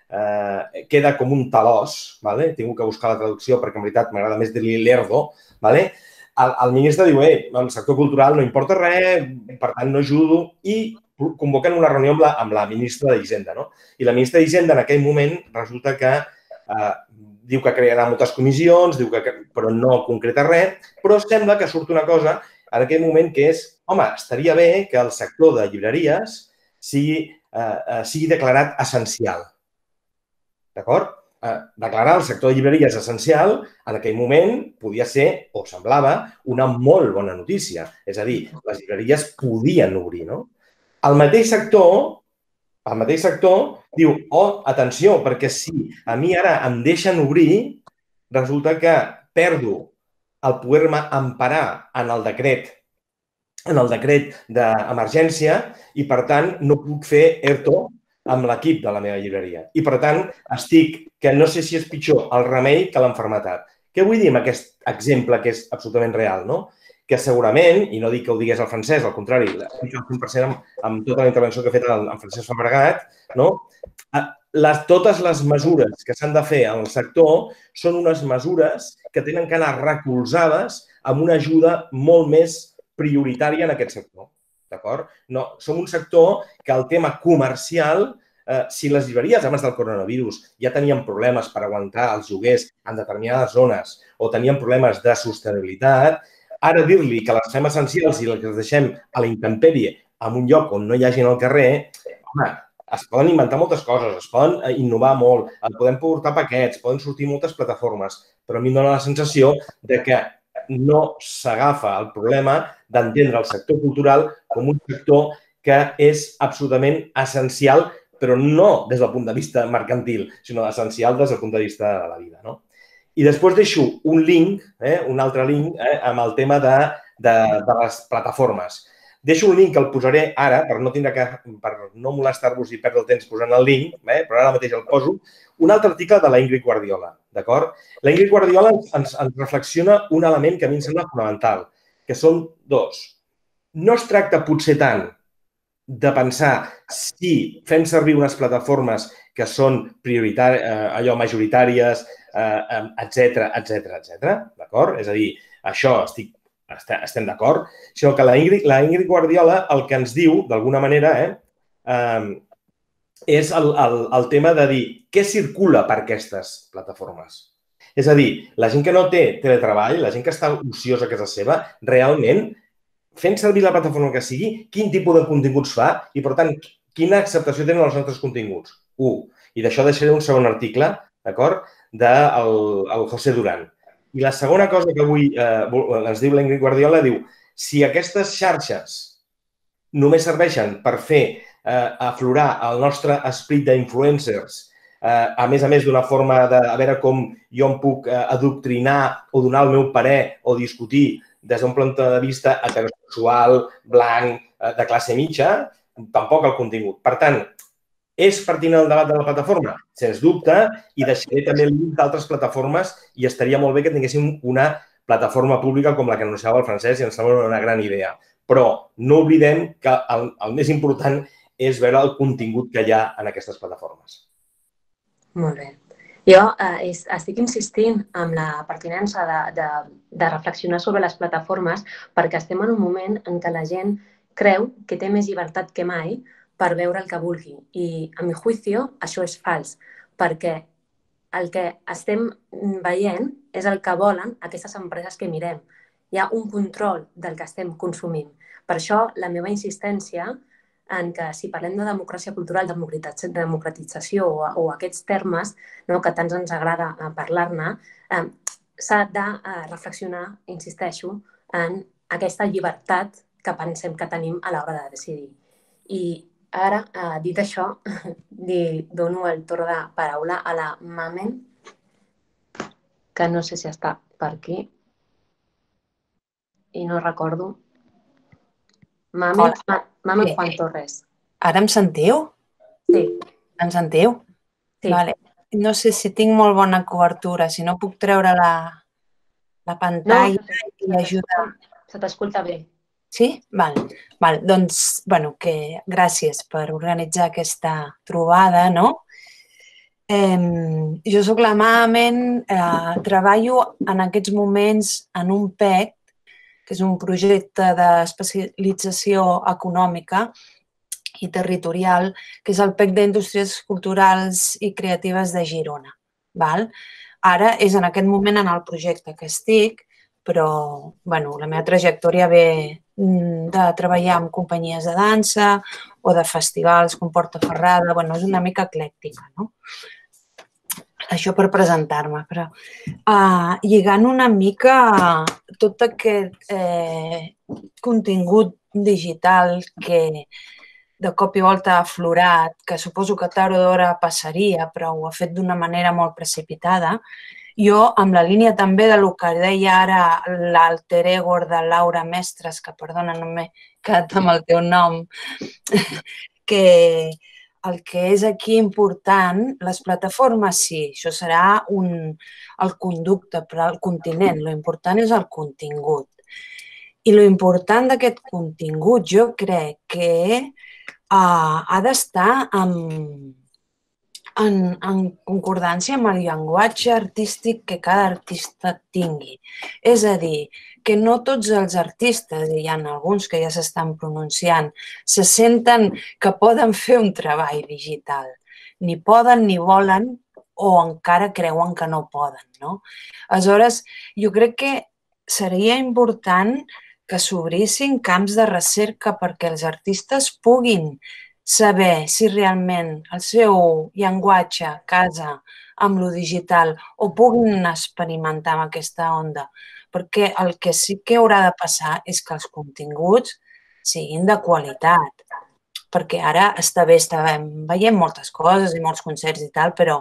eh, queda com un talòs, ¿vale? Tinc que buscar la traducció perquè en veritat m'agrada més dir-li lerdo, ¿vale? El, el ministre diu, eh, el sector cultural no importa res, per tant no ajudo, i convoquen una reunió amb la, amb la ministra d'Hisenda, no? I la ministra d'Hisenda en aquell moment resulta que eh, diu que crearà moltes comissions, diu que, però no concreta res, però sembla que surt una cosa en aquell moment que és, home, estaria bé que el sector de llibreries sigui, eh, sigui declarat essencial. D'acord? Eh, declarar el sector de llibreries essencial en aquell moment podia ser, o semblava, una molt bona notícia. És a dir, les llibreries podien obrir, no? El mateix sector, el mateix sector diu, oh, atenció, perquè si a mi ara em deixen obrir, resulta que perdo el poder-me emparar en el decret en el decret d'emergència i, per tant, no puc fer ERTO amb l'equip de la meva llibreria. I, per tant, estic, que no sé si és pitjor el remei que l'enfermetat. Què vull dir amb aquest exemple que és absolutament real, no? Que segurament, i no dic que ho digués el Francesc, al contrari, el cent per cent amb, amb tota la intervenció que ha fet el, el Francesc Fabregat, no? Les, totes les mesures que s'han de fer en el sector són unes mesures que tenen que anar recolzades amb una ajuda molt més prioritària en aquest sector. D'acord? No, som un sector que el tema comercial, eh, si les llibreries abans del coronavirus ja tenien problemes per aguantar els lloguers en determinades zones o tenien problemes de sostenibilitat, ara dir-li que les fem essencials i les deixem a la intempèrie en un lloc on no hi hagi al carrer, home, es poden inventar moltes coses, es poden innovar molt, podem portar paquets, poden sortir moltes plataformes, però a mi em dóna la sensació de que no s'agafa el problema d'entendre el sector cultural com un sector que és absolutament essencial, però no des del punt de vista mercantil, sinó essencial des del punt de vista de la vida. No? I després deixo un link, eh, un altre link, eh, amb el tema de, de, de les plataformes. Deixo un link que el posaré ara, per no tindre que, per no molestar-vos i perdre el temps posant el link, eh, però ara mateix el poso, un altre article de la Ingrid Guardiola, d'acord? La Ingrid Guardiola ens, ens reflexiona un element que a mi em sembla fonamental, que són dos. No es tracta potser tant de pensar si fem servir unes plataformes que són prioritàries, eh, allò majoritàries, eh, etcètera, etcètera, etcètera, d'acord? És a dir, això estic estem d'acord, sinó que la Ingrid, la Ingrid Guardiola el que ens diu, d'alguna manera, eh, eh, és el, el, el tema de dir què circula per aquestes plataformes. És a dir, la gent que no té teletreball, la gent que està ociosa a casa seva, realment, fent servir la plataforma que sigui, quin tipus de continguts fa i, per tant, quina acceptació tenen els nostres continguts. Un. I d'això deixaré un segon article, d'acord, del José Durán. I la segona cosa que avui eh, ens diu la Ingrid Guardiola, diu, si aquestes xarxes només serveixen per fer eh, aflorar el nostre esperit d'influencers, eh, a més a més d'una forma de a veure com jo em puc eh, adoctrinar o donar el meu parer o discutir des d'un punt de vista heterosexual, blanc, eh, de classe mitja, tampoc el contingut. Per tant, És pertinent el debat de la plataforma? Sens dubte, i deixaré també el link d'altres plataformes i estaria molt bé que tinguéssim una plataforma pública com la que anunciava el Francesc i em sembla una gran idea. Però no oblidem que el, el més important és veure el contingut que hi ha en aquestes plataformes. Molt bé. Jo eh, estic insistint en la pertinença de, de, de reflexionar sobre les plataformes perquè estem en un moment en què la gent creu que té més llibertat que mai per veure el que vulgui. I, a mi juicio, això és fals, perquè el que estem veient és el que volen aquestes empreses que mirem. Hi ha un control del que estem consumint. Per això, la meva insistència en que si parlem de democràcia cultural, democratització o, o aquests termes no, que tant ens agrada parlar-ne, eh, s'ha de eh, reflexionar, insisteixo, en aquesta llibertat que pensem que tenim a l'hora de decidir. I ara, eh, dit això, li dono el torn de paraula a la Mamen, que no sé si està per aquí, i no recordo. Mamen, Mamen Juan Torres. Ara em sentiu? Sí. Em sentiu? Sí. Vale. No sé si tinc molt bona cobertura, si no puc treure la, la pantalla no, i ajudar. Se t'escolta bé. Sí? Val. Val. Doncs, bueno, que gràcies per organitzar aquesta trobada, no? Eh, jo soc la Mamen, eh, treballo en aquests moments en un P E C, que és un projecte d'especialització econòmica i territorial, que és el P E C d'Indústries Culturals i Creatives de Girona. Val? Ara és en aquest moment en el projecte que estic, però bueno, la meva trajectòria ve de treballar amb companyies de dansa o de festivals com Portaferrada, bueno, és una mica eclèctica, no? Això per presentar-me, però uh, lligant una mica tot aquest eh, contingut digital que de cop i volta ha aflorat, que suposo que tard o d'hora passaria, però ho ha fet d'una manera molt precipitada. Jo, amb la línia també del que deia ara l'alter ego de Laura Mestres, que perdona, no m'he quedat amb el teu nom, que el que és aquí important, les plataformes sí, això serà un, el conducte, però el continent, l'important és el contingut. I l'important d'aquest contingut jo crec que uh, ha d'estar en, en, en concordància amb el llenguatge artístic que cada artista tingui. És a dir, que no tots els artistes, i hi ha alguns que ja s'estan pronunciant, se senten que poden fer un treball digital. Ni poden, ni volen, o encara creuen que no poden, no? Aleshores, jo crec que seria important que s'obrissin camps de recerca perquè els artistes puguin saber si realment el seu llenguatge casa amb lo digital o puguin experimentar amb aquesta onda. Perquè el que sí que haurà de passar és que els continguts siguin de qualitat. Perquè ara està bé, està bé, veiem moltes coses i molts concerts i tal, però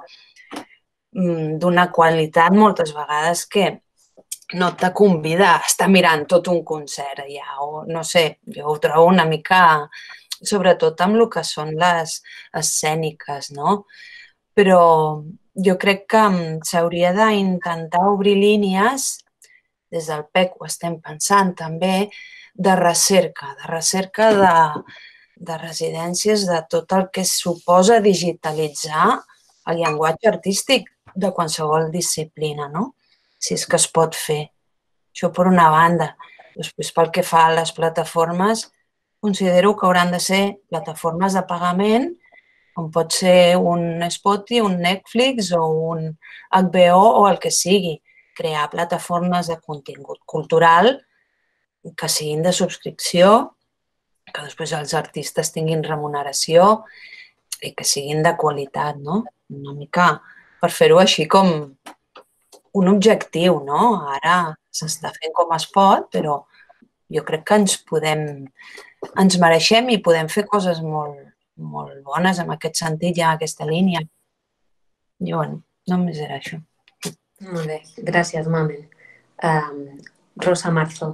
d'una qualitat moltes vegades que no te convida a estar mirant tot un concert ja, o no sé, jo ho trobo una mica, sobretot amb el que són les escèniques, no? Però jo crec que s'hauria d'intentar obrir línies, des del P E C ho estem pensant també, de recerca, de recerca de, de residències, de tot el que suposa digitalitzar el llenguatge artístic de qualsevol disciplina, no? Si és que es pot fer. Això per una banda. Després, pel que fa a les plataformes, considero que hauran de ser plataformes de pagament, com pot ser un Spotify, un Netflix o un H B O o el que sigui. Crear plataformes de contingut cultural que siguin de subscripció, que després els artistes tinguin remuneració i que siguin de qualitat, no? Una mica per fer-ho així com un objectiu, no? Ara s'està fent com es pot, però jo crec que ens podem, ens mereixem i podem fer coses molt, molt bones en aquest sentit i en aquesta línia. I bueno, només era això. Molt bé, gràcies, Mamen. Um, Rosa Marzo.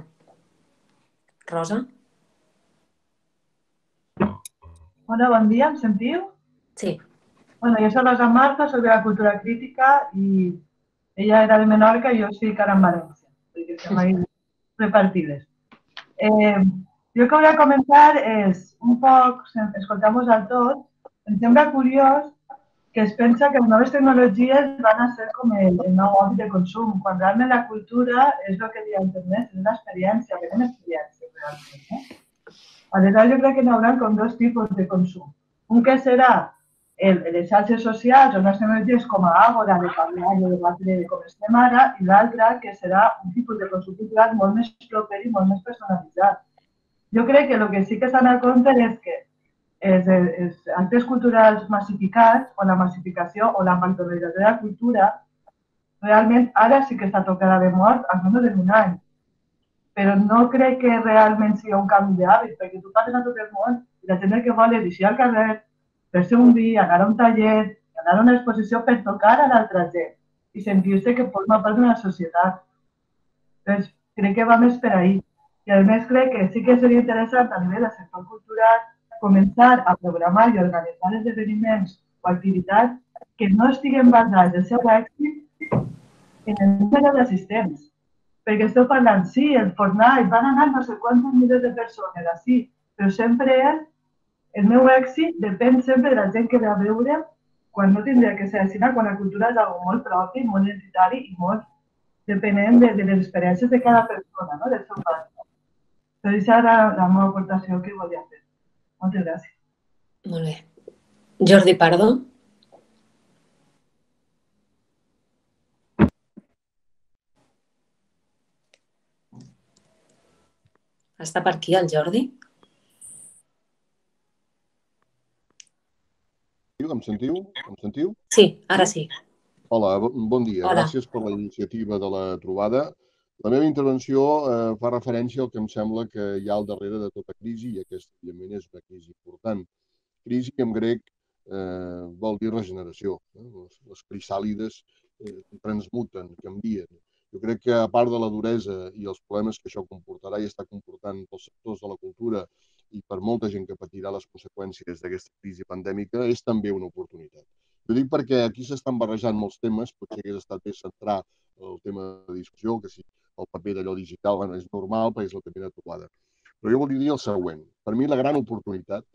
Rosa? Hola, bon dia, em sentiu? Sí. Bueno, yo soy Rosa Marta, soy de la cultura crítica y ella era de Menorca y yo sí que ara en València, perquè estem ahí repartides. Eh, jo el que volia comentar és un poc, escoltant-vos a tots, em sembla curiós que es pensa que les noves tecnologies van a ser com el, el nou hàbit de consum, quan realment la cultura és el que diu internet, és l'experiència, que és experiència realment. Eh? Aleshores jo crec que hi haurà com dos tipus de consum. Un que serà el, les xarxes socials o les tecnologies com a àgora de parlar i de debatre de com estem ara, i l'altre que serà un tipus de consum cultural molt més proper i molt més personalitzat. Jo crec que el que sí que s'ha d'anar a compte és que els, els actes culturals massificats o la massificació o la mancomunitat de la cultura realment ara sí que està tocada de mort, almenys en un any. Però no crec que realment sigui un canvi d'hàbit, perquè tu passes a tot el món i la gent que vol és eixir al carrer, fer-se un vi, anar a un taller, anar a una exposició per tocar a l'altra gent i sentir-se que forma part d'una societat. Doncs crec que va més per ahí. I a més crec que sí que seria interessant a nivell del sector cultural començar a programar i organitzar esdeveniments o activitats que no estiguen basats el seu èxit en el número d'assistents. Perquè esteu parlant, sí, el Fortnite, van anar no sé quantes milers de persones, així, però sempre és, el meu èxit depèn sempre de la gent que ve a veure quan no tindria que ser així, quan la cultura és algo molt propi, molt identitari i molt depenent de, de les experiències de cada persona, no? Del seu pas. Però això era la meva aportació que volia fer. Moltes gràcies. Molt bé. Jordi Pardo. Està per aquí el Jordi? Em sentiu? Em sentiu? Sí, ara sí. Hola, bon dia. Hola. Gràcies per la iniciativa de la trobada. La meva intervenció eh, fa referència al que em sembla que hi ha al darrere de tota crisi, i aquesta, evidentment, és una crisi important. Crisi, en grec, eh, vol dir regeneració. Eh? Les, les crisàlides eh, transmuten, canvien. Jo crec que, a part de la duresa i els problemes que això comportarà i està comportant pels sectors de la cultura i per molta gent que patirà les conseqüències d'aquesta crisi pandèmica, és també una oportunitat. Ho dic perquè aquí s'estan barrejant molts temes, potser hagués estat bé centrar el tema de discussió, que si el paper d'allò digital bueno, és normal, perquè és la primera trobada. Però jo volia dir el següent. Per mi la gran oportunitat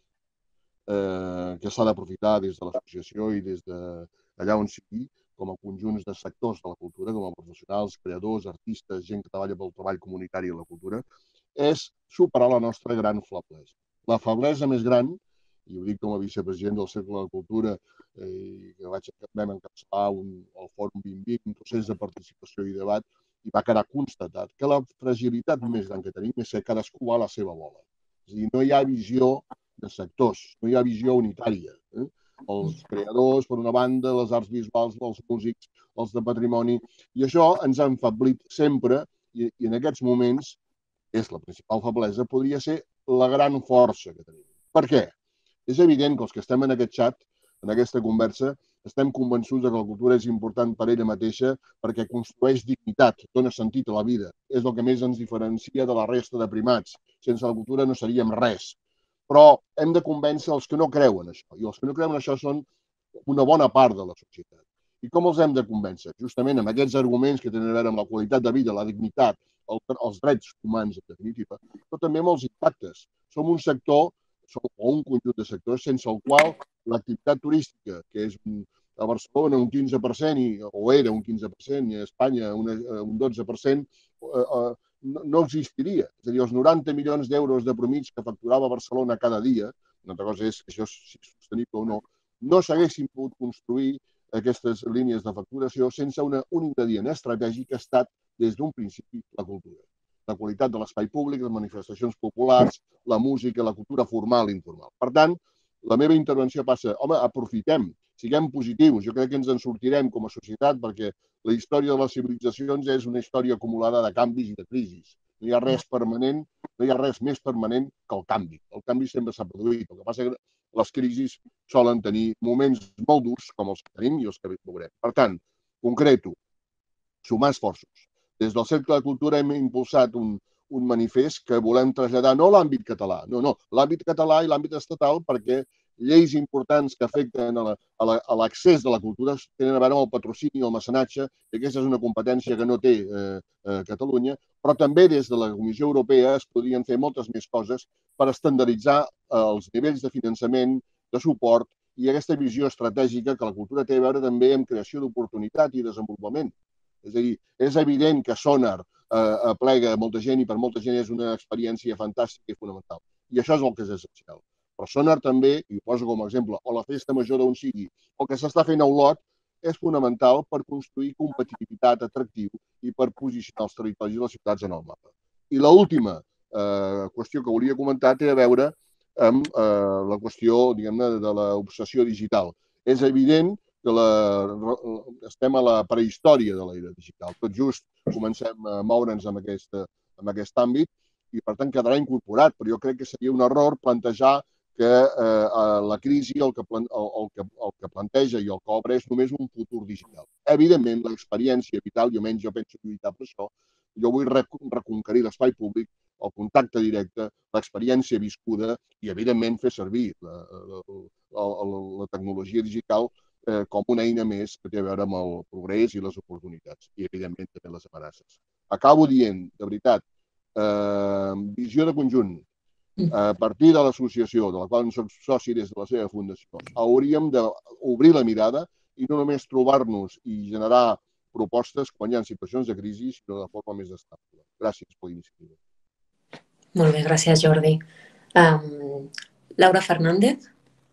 eh, que s'ha d'aprofitar des de l'associació i des d'allà on sigui, com a conjunts de sectors de la cultura, com a professionals, creadors, artistes, gent que treballa pel treball comunitari de la cultura, és superar la nostra gran feblesa. La feblesa més gran, i ho dic com a vicepresident del Cercle de la Cultura, eh, que vaig, vam encapçalar un, el Fòrum vint vint, un procés de participació i debat, i va quedar constatat que la fragilitat més gran que tenim és que cadascú va a la seva bola. És a dir, no hi ha visió de sectors, no hi ha visió unitària. Eh? Els creadors, per una banda, les arts visuals, els músics, els de patrimoni, i això ens ha enfablit sempre, i, i en aquests moments, és la principal feblesa, podria ser la gran força que tenim. Per què? És evident que els que estem en aquest xat, en aquesta conversa, estem convençuts que la cultura és important per ella mateixa perquè construeix dignitat, dona sentit a la vida. És el que més ens diferencia de la resta de primats. Sense la cultura no seríem res. Però hem de convèncer els que no creuen això. I els que no creuen això són una bona part de la societat. I com els hem de convèncer? Justament amb aquests arguments que tenen a veure amb la qualitat de vida, la dignitat, el, els drets humans, en definitiva, però també amb els impactes. Som un sector o un conjunt de sectors sense el qual l'activitat turística, que és un, a Barcelona un quinze per cent, i, o era un quinze per cent, i a Espanya una, un dotze per cent, eh, eh, no, no existiria. És a dir, els noranta milions d'euros de promig que facturava Barcelona cada dia, una altra cosa és que això és sostenible o no, no s'haguessin pogut construir aquestes línies de facturació sense una, un ingredient estratègic que ha estat des d'un principi la cultura. La qualitat de l'espai públic, les manifestacions populars, la música, la cultura formal i informal. Per tant, la meva intervenció passa, home, aprofitem, siguem positius. Jo crec que ens en sortirem com a societat perquè la història de les civilitzacions és una història acumulada de canvis i de crisis. No hi ha res permanent, no hi ha res més permanent que el canvi. El canvi sempre s'ha produït. El que passa és que les crisis solen tenir moments molt durs, com els que tenim i els que veurem. Per tant, concreto, sumar esforços. Des del Cercle de Cultura hem impulsat un, un manifest que volem traslladar no a l'àmbit català, no, no, l'àmbit català i l'àmbit estatal perquè lleis importants que afecten a l'accés de la cultura tenen a veure amb el patrocini i el mecenatge, i aquesta és una competència que no té Catalunya, però també des de la Comissió Europea es podrien fer moltes més coses per estandarditzar els nivells de finançament, de suport i aquesta visió estratègica que la cultura té a veure també amb creació d'oportunitat i desenvolupament. És a dir, és evident que Sonar aplega molta gent i per molta gent és una experiència fantàstica i fonamental. I això és el que és essencial. Però Sonar també, i ho poso com a exemple, o la festa major d'on sigui, o que s'està fent a Olot, és fonamental per construir competitivitat, atractiu i per posicionar els territoris i les ciutats en el mapa. I l'última qüestió que volia comentar té a veure amb la qüestió, diguem-ne, de l'obsessió digital. És evident que estem a la prehistòria de l'era digital. Tot just comencem a moure'ns en aquest àmbit i, per tant, quedarà incorporat. Però jo crec que seria un error plantejar que la crisi el que planteja i el que obre és només un futur digital. Evidentment, l'experiència vital, jo menys jo penso lluitar per això, jo vull reconquerir l'espai públic, el contacte directe, l'experiència viscuda i, evidentment, fer servir la tecnologia digital com una eina més que té a veure amb el progrés i les oportunitats i, evidentment, també les amenaces. Acabo dient, de veritat, visió de conjunt. A partir de l'associació, de la qual soc soci des de la seva fundació, hauríem d'obrir la mirada i no només trobar-nos i generar propostes quan hi ha situacions de crisi, sinó de forma més estable. Gràcies per l'iniciativa. Molt bé, gràcies, Jordi. Laura Fernández.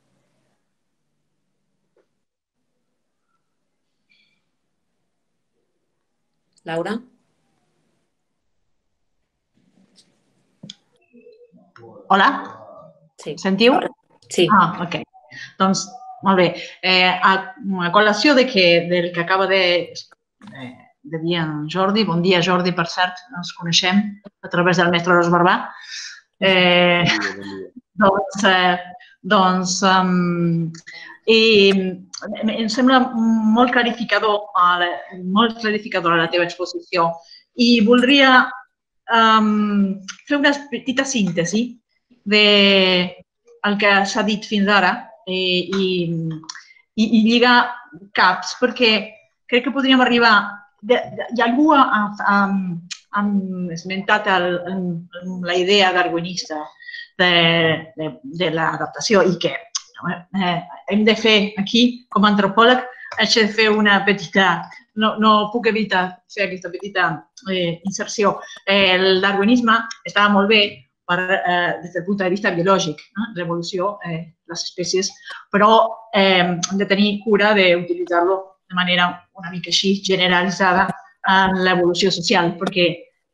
Laura? Hola? Sí. Sentiu? Sí. Ah, ok. Doncs, molt bé. A col·lació del que acaba de dir en Jordi, bon dia, Jordi, per cert, ens coneixem a través del mestre Ros Barbà. Doncs, em sembla molt clarificador, molt clarificadora la teva exposició i voldria fer una petita síntesi del que s'ha dit fins ara i lligar caps, perquè crec que podríem arribar... I algú ha esmentat la idea darwinista de l'adaptació i que hem de fer aquí, com a antropòleg, haig de fer una petita... No puc evitar fer aquesta petita inserció. El darwinisme estava molt bé des del punt de vista biològic, l'evolució de les espècies, però hem de tenir cura d'utilitzar-lo de manera una mica així generalitzada en l'evolució social, perquè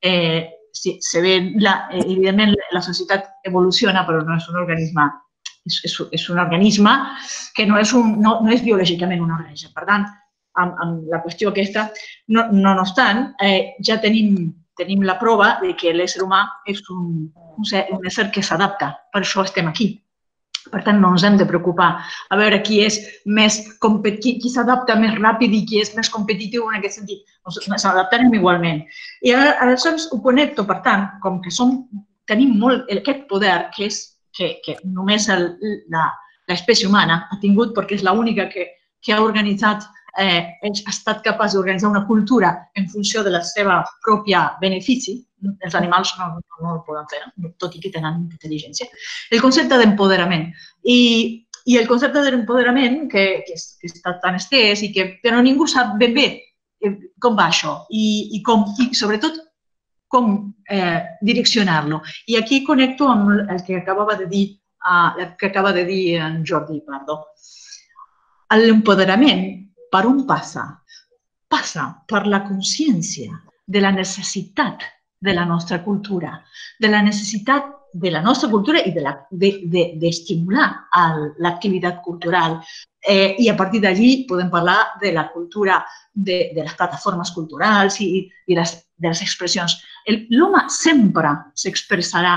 se ve, evidentment, la societat evoluciona, però no és un organisme, és un organisme que no és biològicament un organisme. Per tant, amb la qüestió aquesta, no obstant, ja tenim tenim la prova que l'ésser humà és un ésser que s'adapta. Per això estem aquí. Per tant, no ens hem de preocupar a veure qui és més qui s'adapta més ràpid i qui és més competitiu en aquest sentit. S'adaptarem igualment. I aleshores ho connecto, per tant, com que tenim molt aquest poder que és que només l'espècie humana ha tingut perquè és l'única que ha organitzat ha estat capaç d'organitzar una cultura en funció de la seva pròpia benefici. Els animals no ho poden fer, tot i que tenen intel·ligència. El concepte d'empoderament. I el concepte d'empoderament, que està tan estès, però ningú sap ben bé com va això i sobretot com direccionar-lo. I aquí connecto amb el que acaba de dir que acaba de dir en Jordi Pardo. L'empoderament, per on passa? Passa per la consciència de la necessitat de la nostra cultura, de la necessitat de la nostra cultura i d'estimular l'activitat cultural. I a partir d'allí podem parlar de la cultura, de les plataformes culturals i de les expressions. L'home sempre s'expressarà,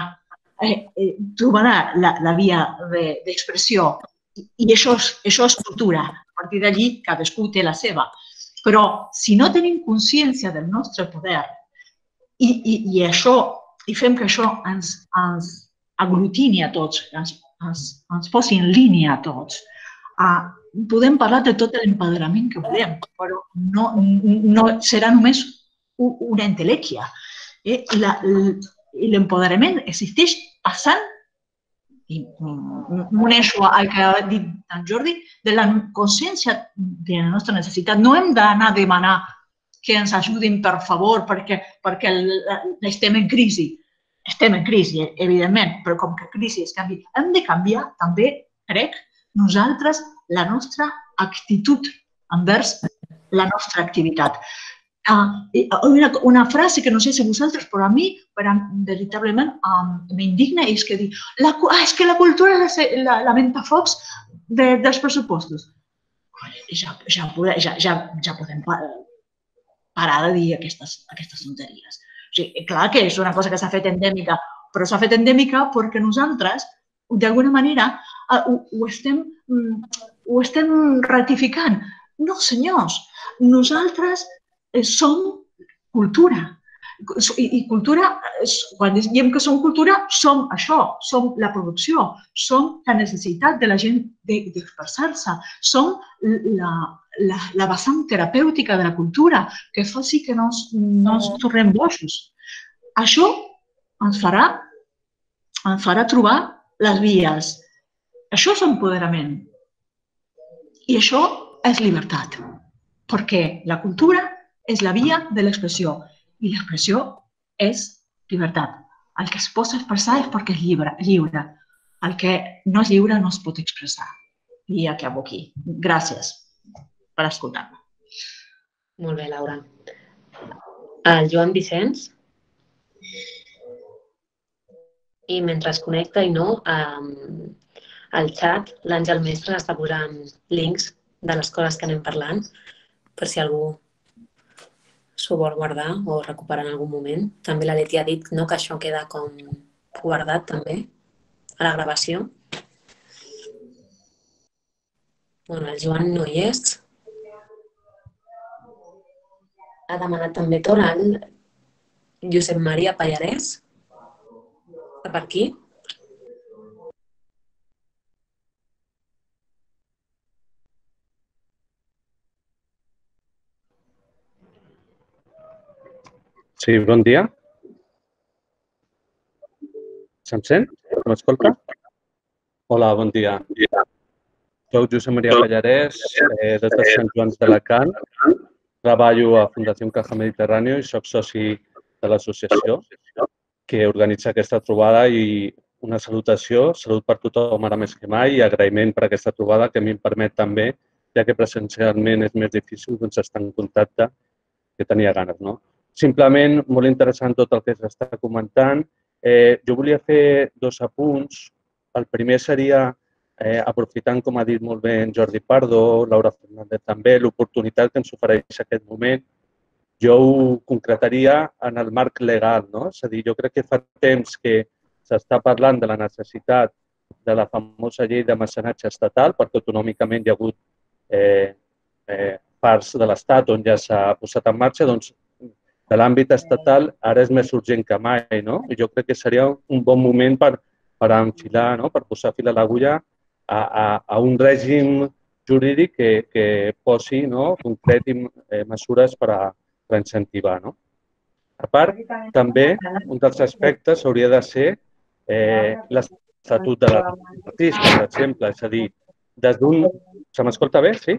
trobarà la via d'expressió i això és cultura. A partir d'allí cadascú té la seva. Però si no tenim consciència del nostre poder i fem que això ens aglutini a tots, ens ens, ens posi en línia a tots. Uh, podem parlar de tot l'empoderament que volem, però no, no serà només una entelèquia. Eh? L'empoderament existeix passant, i m'uneixo al que ha dit en Jordi, de la consciència de la nostra necessitat. No hem d'anar a demanar que ens ajudin, per favor, perquè, perquè estem en crisi. Estem en crisi, evidentment, però com que crisi es canvi, hem de canviar també, crec, nosaltres, la nostra actitud envers la nostra activitat. Uh, una, una frase que no sé si vosaltres, però a mi, per a, veritablement, um, m'indigna és que dir la, ah, és que la cultura és la, la, la ventafocs de, dels pressupostos. Ja, ja, ja, ja, ja podem parar de dir aquestes, aquestes tonteries. O sigui, clar que és una cosa que s'ha fet endèmica, però s'ha fet endèmica perquè nosaltres, d'alguna manera, uh, ho, ho, estem, um, ho estem ratificant. No, senyors, nosaltres som cultura. I cultura, quan diem que som cultura, som això, som la producció, som la necessitat de la gent d'expressar-se, som la, la, la vessant terapèutica de la cultura, que faci que no, no ens tornem bojos. Això ens farà, ens farà trobar les vies. Això és empoderament. I això és llibertat, perquè la cultura és la via de l'expressió i l'expressió és llibertat. El que es pot expressar és perquè és lliure. lliure. El que no és lliure no es pot expressar. I acabo aquí. Gràcies per escoltar-me. Molt bé, Laura. El Joan Vicenç. I mentre es connecta i no, al xat l'Àngel Mestre està posant links de les coses que anem parlant per si algú s'ho vol guardar o recuperar en algun moment. També la Leti ha dit no, que això queda com guardat també a la gravació. Bueno, el Joan no hi és. Ha demanat també torn el Josep Maria Pallarès. Està per aquí. Sí, bon dia. Se'm sent? M'escolta? Hola, bon dia. Soc Josep Maria Pallarès, eh, des de Sant Joan d'Alacant. Treballo a Fundació Caja Mediterráneo i soc soci de l'associació que organitza aquesta trobada i una salutació, salut per tothom ara més que mai i agraïment per aquesta trobada que a mi em permet també, ja que presencialment és més difícil, doncs estar en contacte, que tenia ganes, no? Simplement, molt interessant tot el que s'està comentant. Eh, jo volia fer dos apunts. El primer seria, eh, aprofitant, com ha dit molt bé en Jordi Pardo, Laura Fernández també, l'oportunitat que ens ofereix aquest moment, jo ho concretaria en el marc legal, no? És a dir, jo crec que fa temps que s'està parlant de la necessitat de la famosa llei de mecenatge estatal, perquè autonòmicament hi ha hagut eh, eh, parts de l'Estat on ja s'ha posat en marxa, doncs de l'àmbit estatal ara és més urgent que mai, no? I jo crec que seria un bon moment per, per enfilar, no? Per posar fil a l'agulla a, a, a un règim jurídic que, que posi, no? Concreti eh, mesures per, a, per incentivar, no? A part, també, un dels aspectes hauria de ser eh, l'estatut de l'artista, per exemple, és a dir, des d'un... Se m'escolta bé, sí?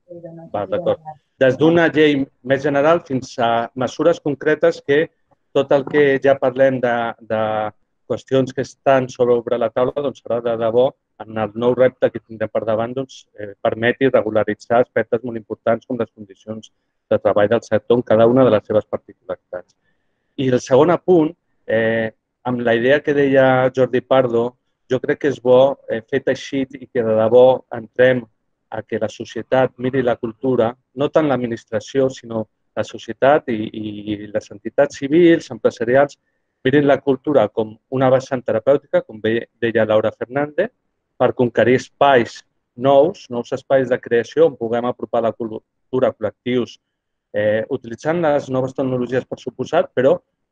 Va, d'acord. Des d'una llei més general fins a mesures concretes que tot el que ja parlem de, de qüestions que estan sobre la taula doncs serà de debò en el nou repte que tindrem per davant doncs, eh, permeti regularitzar aspectes molt importants com les condicions de treball del sector en cada una de les seves particularitats. I el segon apunt, eh, amb la idea que deia Jordi Pardo, jo crec que és bo eh, fer teixit i que de debò entrem a que la societat miri la cultura, no tant l'administració, sinó la societat i, i les entitats civils, empresarials, mirin la cultura com una vessant terapèutica, com deia Laura Fernández, per conquerir espais nous, nous espais de creació on puguem apropar la cultura a col·lectius eh, utilitzant les noves tecnologies per suposat, però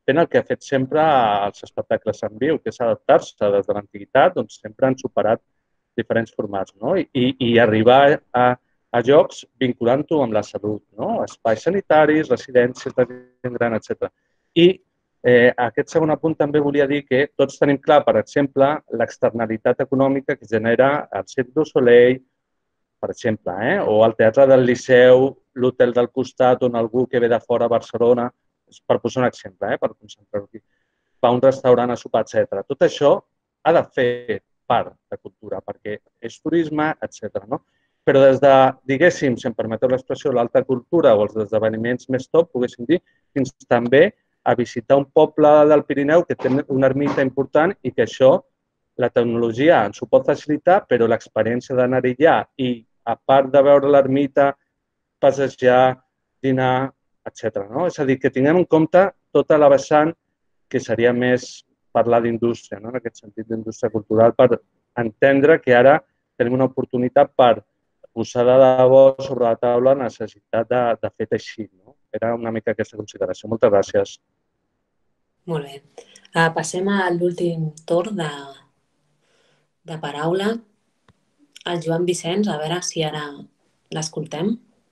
fent el que ha fet sempre els espectacles en viu, que és adaptar-se des de l'antiguitat, doncs sempre han superat diferents formats, no? I, i arribar a, a llocs vinculant-ho amb la salut, no? Espais sanitaris, residències de gent gran, etcètera. I eh, aquest segon apunt també volia dir que tots tenim clar, per exemple, l'externalitat econòmica que genera el Cirque du Soleil, per exemple, eh? O el Teatre del Liceu, l'hotel del costat on algú que ve de fora a Barcelona, per posar un exemple, eh? Per concentrar-ho aquí, va a un restaurant a sopar, etcètera. Tot això ha de fer part de cultura, perquè és turisme, etcètera. No? Però des de, diguéssim, si em permeteu l'expressió, l'alta cultura o els esdeveniments més top, poguéssim dir, fins també a visitar un poble del Pirineu que té una ermita important i que això, la tecnologia ens ho pot facilitar, però l'experiència d'anar-hi allà i, a part de veure l'ermita, passejar, dinar, etcètera. No? És a dir, que tinguem en compte tota la vessant que seria més parlar d'indústria, no? En aquest sentit d'indústria cultural, per entendre que ara tenim una oportunitat per posar de debò sobre la taula la necessitat de, de fer teixit. No? Era una mica aquesta consideració. Moltes gràcies. Molt bé. Uh, passem a l'últim torn de, de paraula. El Joan Vicenç, a veure si ara l'escoltem.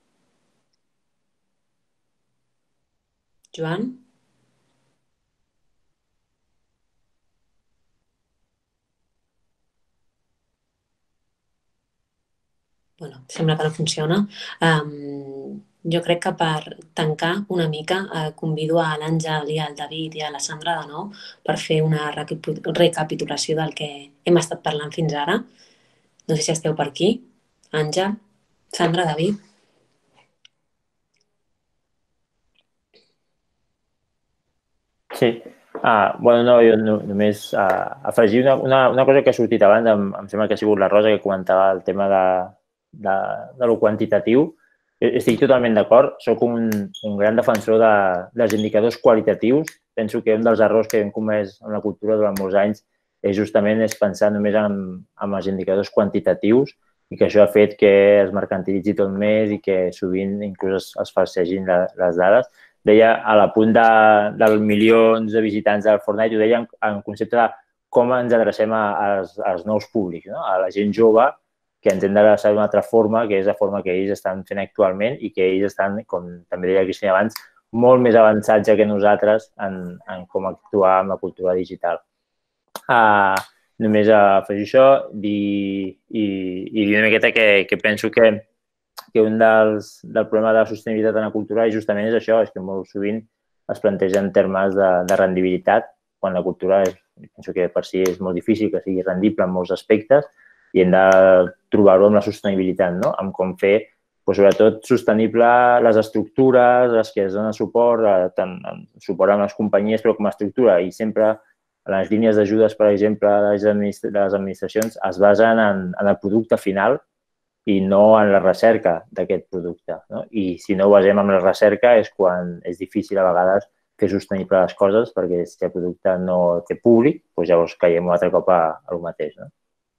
Joan? Bueno, sembla que no funciona. Um, jo crec que per tancar una mica eh, convido a l'Àngel i al David i a la Sandra de nou per fer una recapitulació del que hem estat parlant fins ara. No sé si esteu per aquí. Àngel, Sandra, David. Sí. Ah, bueno, no, jo no, només uh, afegir una, una, una cosa que ha sortit abans, em, em sembla que ha sigut la Rosa que comentava el tema de, de, de lo quantitatiu. Estic totalment d'acord. Soc un, un gran defensor de, dels indicadors qualitatius. Penso que un dels errors que hem comès en la cultura durant molts anys és justament és pensar només en, en els indicadors quantitatius i que això ha fet que es mercantilitzi tot més i que sovint inclús es, es falsegin la, les dades. Deia, a la punt de, dels milions de visitants del Fortnite, ho deia en, en concepte de com ens adrecem a, als, als nous públics, no? A la gent jove, que ens hem d'adreçar d'una altra forma, que és la forma que ells estan fent actualment i que ells estan, com també deia Cristina abans, molt més avançats que nosaltres en, en com actuar amb la cultura digital. Uh, només afegir això dir, i, i dir una miqueta que, que penso que, que un dels del problema de la sostenibilitat en la cultura és justament és això, és que molt sovint es planteja en termes de, de rendibilitat, quan la cultura és, penso que per si és molt difícil que sigui rendible en molts aspectes i hem de trobar-ho amb la sostenibilitat, no? Amb com fer, doncs, sobretot, sostenible les estructures, les que es donen suport, tant suport a les companyies, però com a estructura. I sempre les línies d'ajudes, per exemple, de les administracions es basen en, en el producte final i no en la recerca d'aquest producte. No? I si no ho basem en la recerca és quan és difícil a vegades fer sostenible les coses, perquè si el producte no té públic, doncs llavors caiem un altre cop a, a lo mateix. No?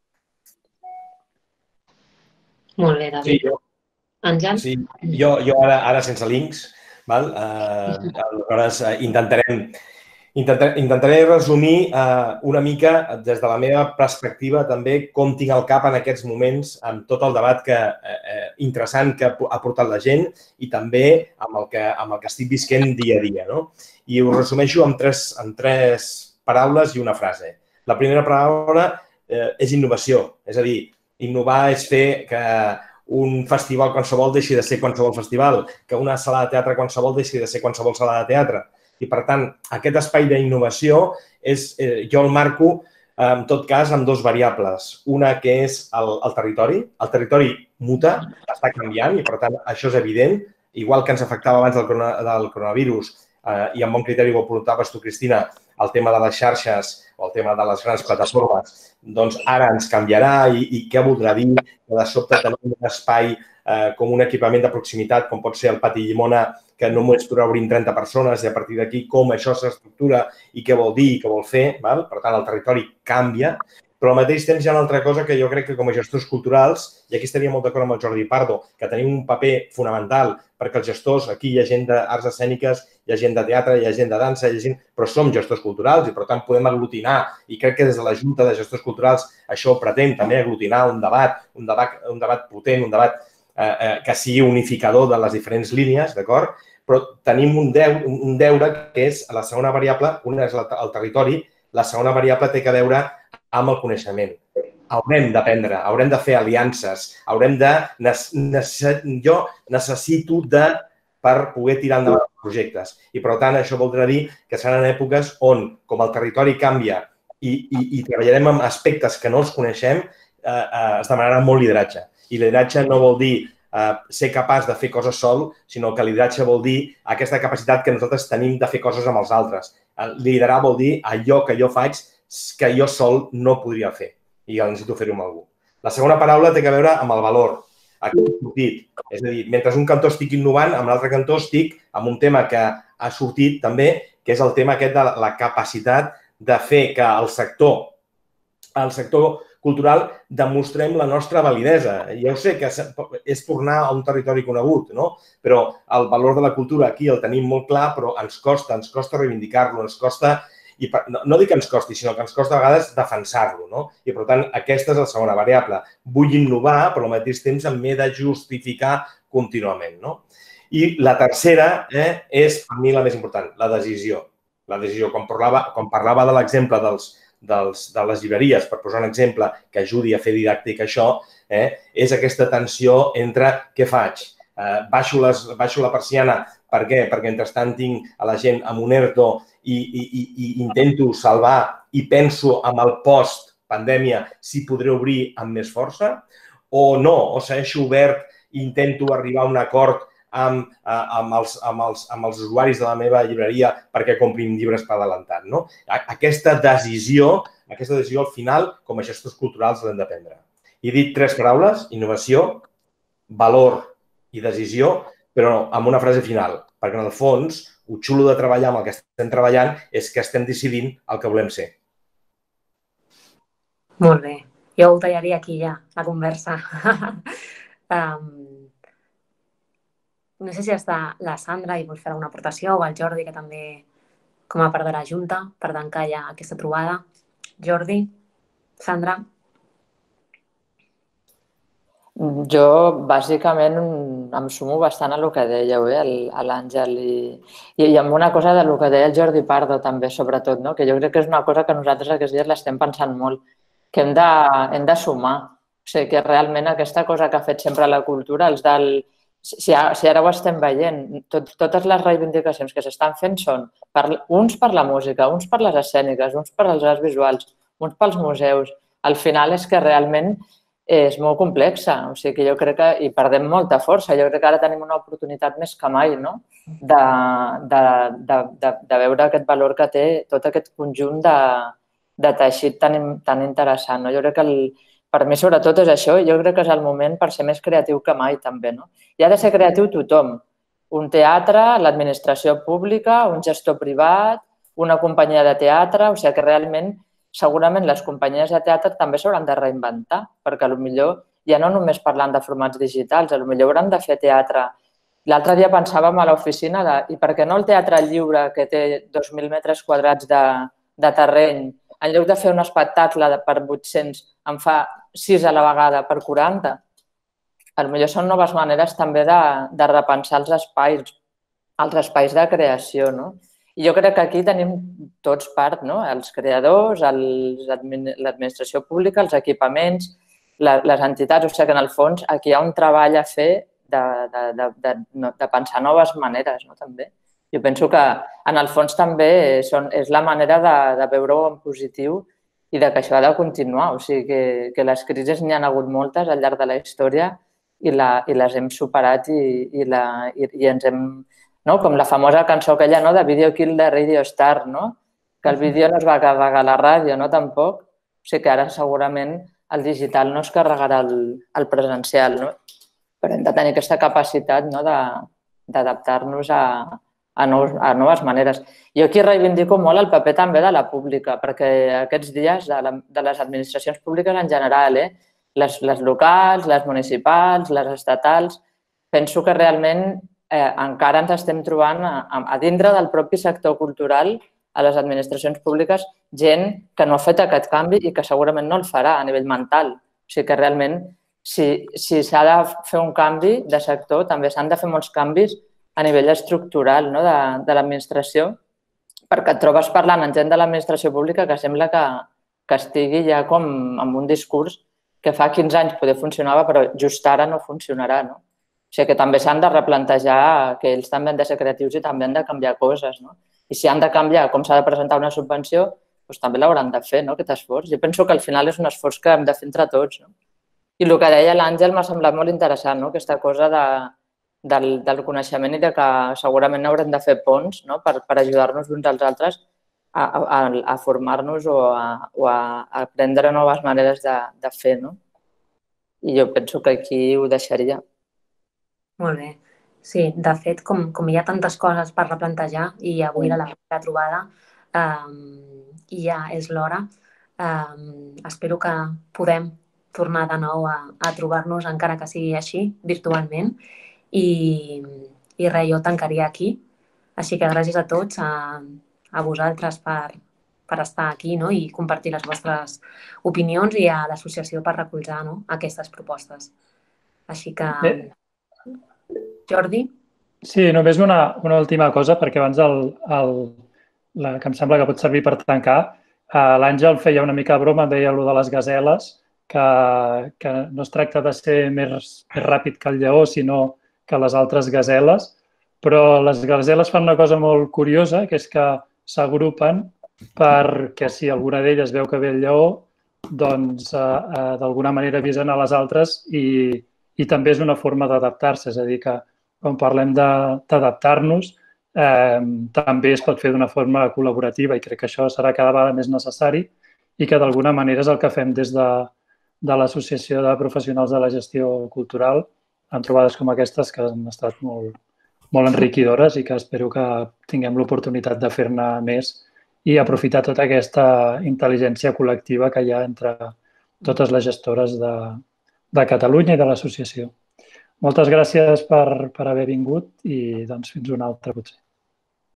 Molt bé, David. Sí, jo, Àngel? sí, jo, jo ara, ara sense links, val? Uh, aleshores uh, intentarem, intentaré, intentaré resumir uh, una mica des de la meva perspectiva també com tinc el cap en aquests moments amb tot el debat que, uh, interessant que ha portat la gent i també amb el que, amb el que estic visquent dia a dia. No? I ho resumeixo amb tres, amb tres paraules i una frase. La primera paraula uh, és innovació, és a dir, innovar és fer que un festival qualsevol deixi de ser qualsevol festival, que una sala de teatre qualsevol deixi de ser qualsevol sala de teatre. I, per tant, aquest espai d'innovació és, eh, jo el marco, eh, en tot cas, amb dos variables. Una que és el, el territori. El territori muta, està canviant i, per tant, això és evident. Igual que ens afectava abans del, corona, del coronavirus eh, i amb bon criteri ho apuntaves tu, Cristina, el tema de les xarxes o el tema de les grans plataformes, doncs ara ens canviarà i, i què voldrà dir que de sobte tenim un espai eh, com un equipament de proximitat, com pot ser el Pati Llimona, que només podrà obrir trenta persones i a partir d'aquí com això s'estructura i què vol dir i què vol fer. Val? Per tant, el territori canvia. Però al mateix temps hi ha una altra cosa que jo crec que com a gestors culturals, i aquí estaria molt d'acord amb el Jordi Pardo, que tenim un paper fonamental perquè els gestors, aquí hi ha gent d'arts escèniques, hi ha gent de teatre, hi ha gent de dansa, hi ha gent... però som gestors culturals i per tant podem aglutinar i crec que des de la Junta de Gestors Culturals això ho pretén també aglutinar un debat, un debat, un debat potent, un debat eh, eh, que sigui unificador de les diferents línies, d'acord? Però tenim un, deu, un deure que és la segona variable, una és el territori, la segona variable té que veure amb el coneixement. Haurem d'aprendre, haurem de fer aliances, haurem de... Jo necessito de per poder tirar endavant els projectes. I, per tant, això voldrà dir que seran èpoques on, com el territori canvia i, i, i treballarem amb aspectes que no els coneixem, eh, eh, es demanarà molt lideratge. I lideratge no vol dir eh, ser capaç de fer coses sol, sinó que lideratge vol dir aquesta capacitat que nosaltres tenim de fer coses amb els altres. Eh, liderar vol dir allò que jo faig que jo sol no podria fer i jo necessito fer-ho amb algú. La segona paraula té a veure amb el valor. Aquí ha sortit. És a dir, mentre un cantó estic innovant, amb l'altre cantó estic amb un tema que ha sortit també, que és el tema aquest de la capacitat de fer que el sector, el sector cultural demostrem la nostra validesa. Ja ho sé que és tornar a un territori conegut, no? Però el valor de la cultura aquí el tenim molt clar, però ens costa, ens costa reivindicar-lo, ens costa... I per, no, no dic que ens costi, sinó que ens costa a vegades defensar-lo, no? I, per tant, aquesta és la segona variable. Vull innovar, però al mateix temps m'he de justificar contínuament, no? I la tercera eh, és, per mi, la més important, la decisió. La decisió, quan parlava, quan parlava de l'exemple dels, dels, de les llibreries, per posar un exemple que ajudi a fer didàctic això, eh, és aquesta tensió entre què faig? Eh, baixo, les, baixo la persiana, per què? Perquè mentrestant tinc a la gent amb un ERTO i, i, i, i intento salvar i penso amb el post-pandèmia si podré obrir amb més força o no, o segueixo obert i intento arribar a un acord amb, amb, els, amb, els, amb els usuaris de la meva llibreria perquè comprin llibres per adelantat, no? Aquesta decisió, aquesta decisió al final, com a gestors culturals, l'hem de prendre. He dit tres paraules, innovació, valor i decisió, però amb una frase final, perquè en el fons, el xulo de treballar amb el que estem treballant és que estem decidint el que volem ser. Molt bé. Jo ho tallaria aquí ja, la conversa. um, no sé si està la Sandra i vol fer alguna aportació o el Jordi, que també com a part de la Junta, per tancar ja aquesta trobada. Jordi, Sandra. Jo, bàsicament, em sumo bastant a el que dèieu, eh, a l'Àngel, i, i amb una cosa del que deia el Jordi Pardo, també, sobretot, no? Que jo crec que és una cosa que nosaltres aquests dies l'estem pensant molt, que hem de, hem de sumar. O sigui, que realment aquesta cosa que ha fet sempre la cultura, els del... Si ara, si ara ho estem veient, tot, totes les reivindicacions que s'estan fent són per, uns per la música, uns per les escèniques, uns per les arts visuals, uns pels museus. Al final és que realment és molt complexa, o sigui que jo crec que hi perdem molta força. Jo crec que ara tenim una oportunitat més que mai, no? De, de, de, de, de veure aquest valor que té tot aquest conjunt de, de teixit tan, tan interessant, no? Jo crec que el, per mi sobretot és això, jo crec que és el moment per ser més creatiu que mai també, no? I ha de ser creatiu tothom, un teatre, l'administració pública, un gestor privat, una companyia de teatre, o sigui que realment segurament les companyies de teatre també s'hauran de reinventar, perquè potser ja no només parlant de formats digitals, potser hauran de fer teatre. L'altre dia pensàvem a l'oficina de i per què no el teatre lliure, que té dos mil metres quadrats de, de terreny, en lloc de fer un espectacle per vuit-cents, en fa sis a la vegada per quaranta? Potser són noves maneres també de, de repensar els espais, els espais de creació, no? I jo crec que aquí tenim tots part, no? Els creadors, l'administració pública, els equipaments, les entitats. O sigui que en el fons aquí hi ha un treball a fer de, de, de, de, de pensar noves maneres, no? També. Jo penso que en el fons també són, és la manera de, de veure-ho en positiu i de que això ha de continuar. O sigui que, que les crisis n'hi ha hagut moltes al llarg de la història i, la, i les hem superat i, i, la, i, i ens hem... No? Com la famosa cançó aquella, no? De Video Kill the Radio Star, no? Que el vídeo no es va carregar a la ràdio, no? Tampoc. O sigui que ara segurament el digital no es carregarà el, el presencial, no? Però hem de tenir aquesta capacitat, no? De, d'adaptar-nos a, a, nous, a noves maneres. Jo aquí reivindico molt el paper també de la pública, perquè aquests dies de, la, de les administracions públiques en general, eh? les, les locals, les municipals, les estatals, penso que realment eh, encara ens estem trobant a, a dintre del propi sector cultural, a les administracions públiques, gent que no ha fet aquest canvi i que segurament no el farà a nivell mental. O sigui que realment, si si s'ha de fer un canvi de sector, també s'han de fer molts canvis a nivell estructural, no? de, de l'administració, perquè et trobes parlant amb gent de l'administració pública que sembla que, que estigui ja com amb un discurs que fa quinze anys poder funcionava, però just ara no funcionarà. No? O sigui que també s'han de replantejar que ells també han de ser creatius i també han de canviar coses. No? I si han de canviar com s'ha de presentar una subvenció, doncs també l'hauran de fer, no? aquest esforç. Jo penso que al final és un esforç que hem de fer entre tots. No? I el que deia l'Àngel m'ha semblat molt interessant, no? aquesta cosa de, del, del coneixement i de que segurament haurem de fer ponts, no? per, per ajudar-nos uns als altres a, a, a formar-nos o, a, o a aprendre noves maneres de, de fer. No? I jo penso que aquí ho deixaria. Molt bé. Sí, de fet, com, com hi ha tantes coses per replantejar i avui era la primera trobada eh, i ja és l'hora, eh, espero que podem tornar de nou a, a trobar-nos, encara que sigui així, virtualment. I, i res, jo tancaria aquí. Així que gràcies a tots, a, a vosaltres per, per estar aquí, no? I compartir les vostres opinions i a l'associació per recolzar, no? aquestes propostes. Així que... Bé. Jordi? Sí, només una, una última cosa, perquè abans el, el, la, que em sembla que pot servir per tancar, eh, l'Àngel feia una mica broma, deia allò de les gaseles, que, que no es tracta de ser més, més ràpid que el lleó, sinó que les altres gaseles, però les gaseles fan una cosa molt curiosa, que és que s'agrupen perquè si alguna d'elles veu que ve el lleó, doncs eh, eh, d'alguna manera avisen a les altres i, i també és una forma d'adaptar-se, és a dir, que quan parlem d'adaptar-nos, eh, també es pot fer d'una forma col·laborativa i crec que això serà cada vegada més necessari i que d'alguna manera és el que fem des de, de l'Associació de Professionals de la Gestió Cultural en trobades com aquestes que han estat molt, molt enriquidores i que espero que tinguem l'oportunitat de fer-ne més i aprofitar tota aquesta intel·ligència col·lectiva que hi ha entre totes les gestores de, de Catalunya i de l'associació. Moltes gràcies per, per haver vingut i doncs fins una altra potser.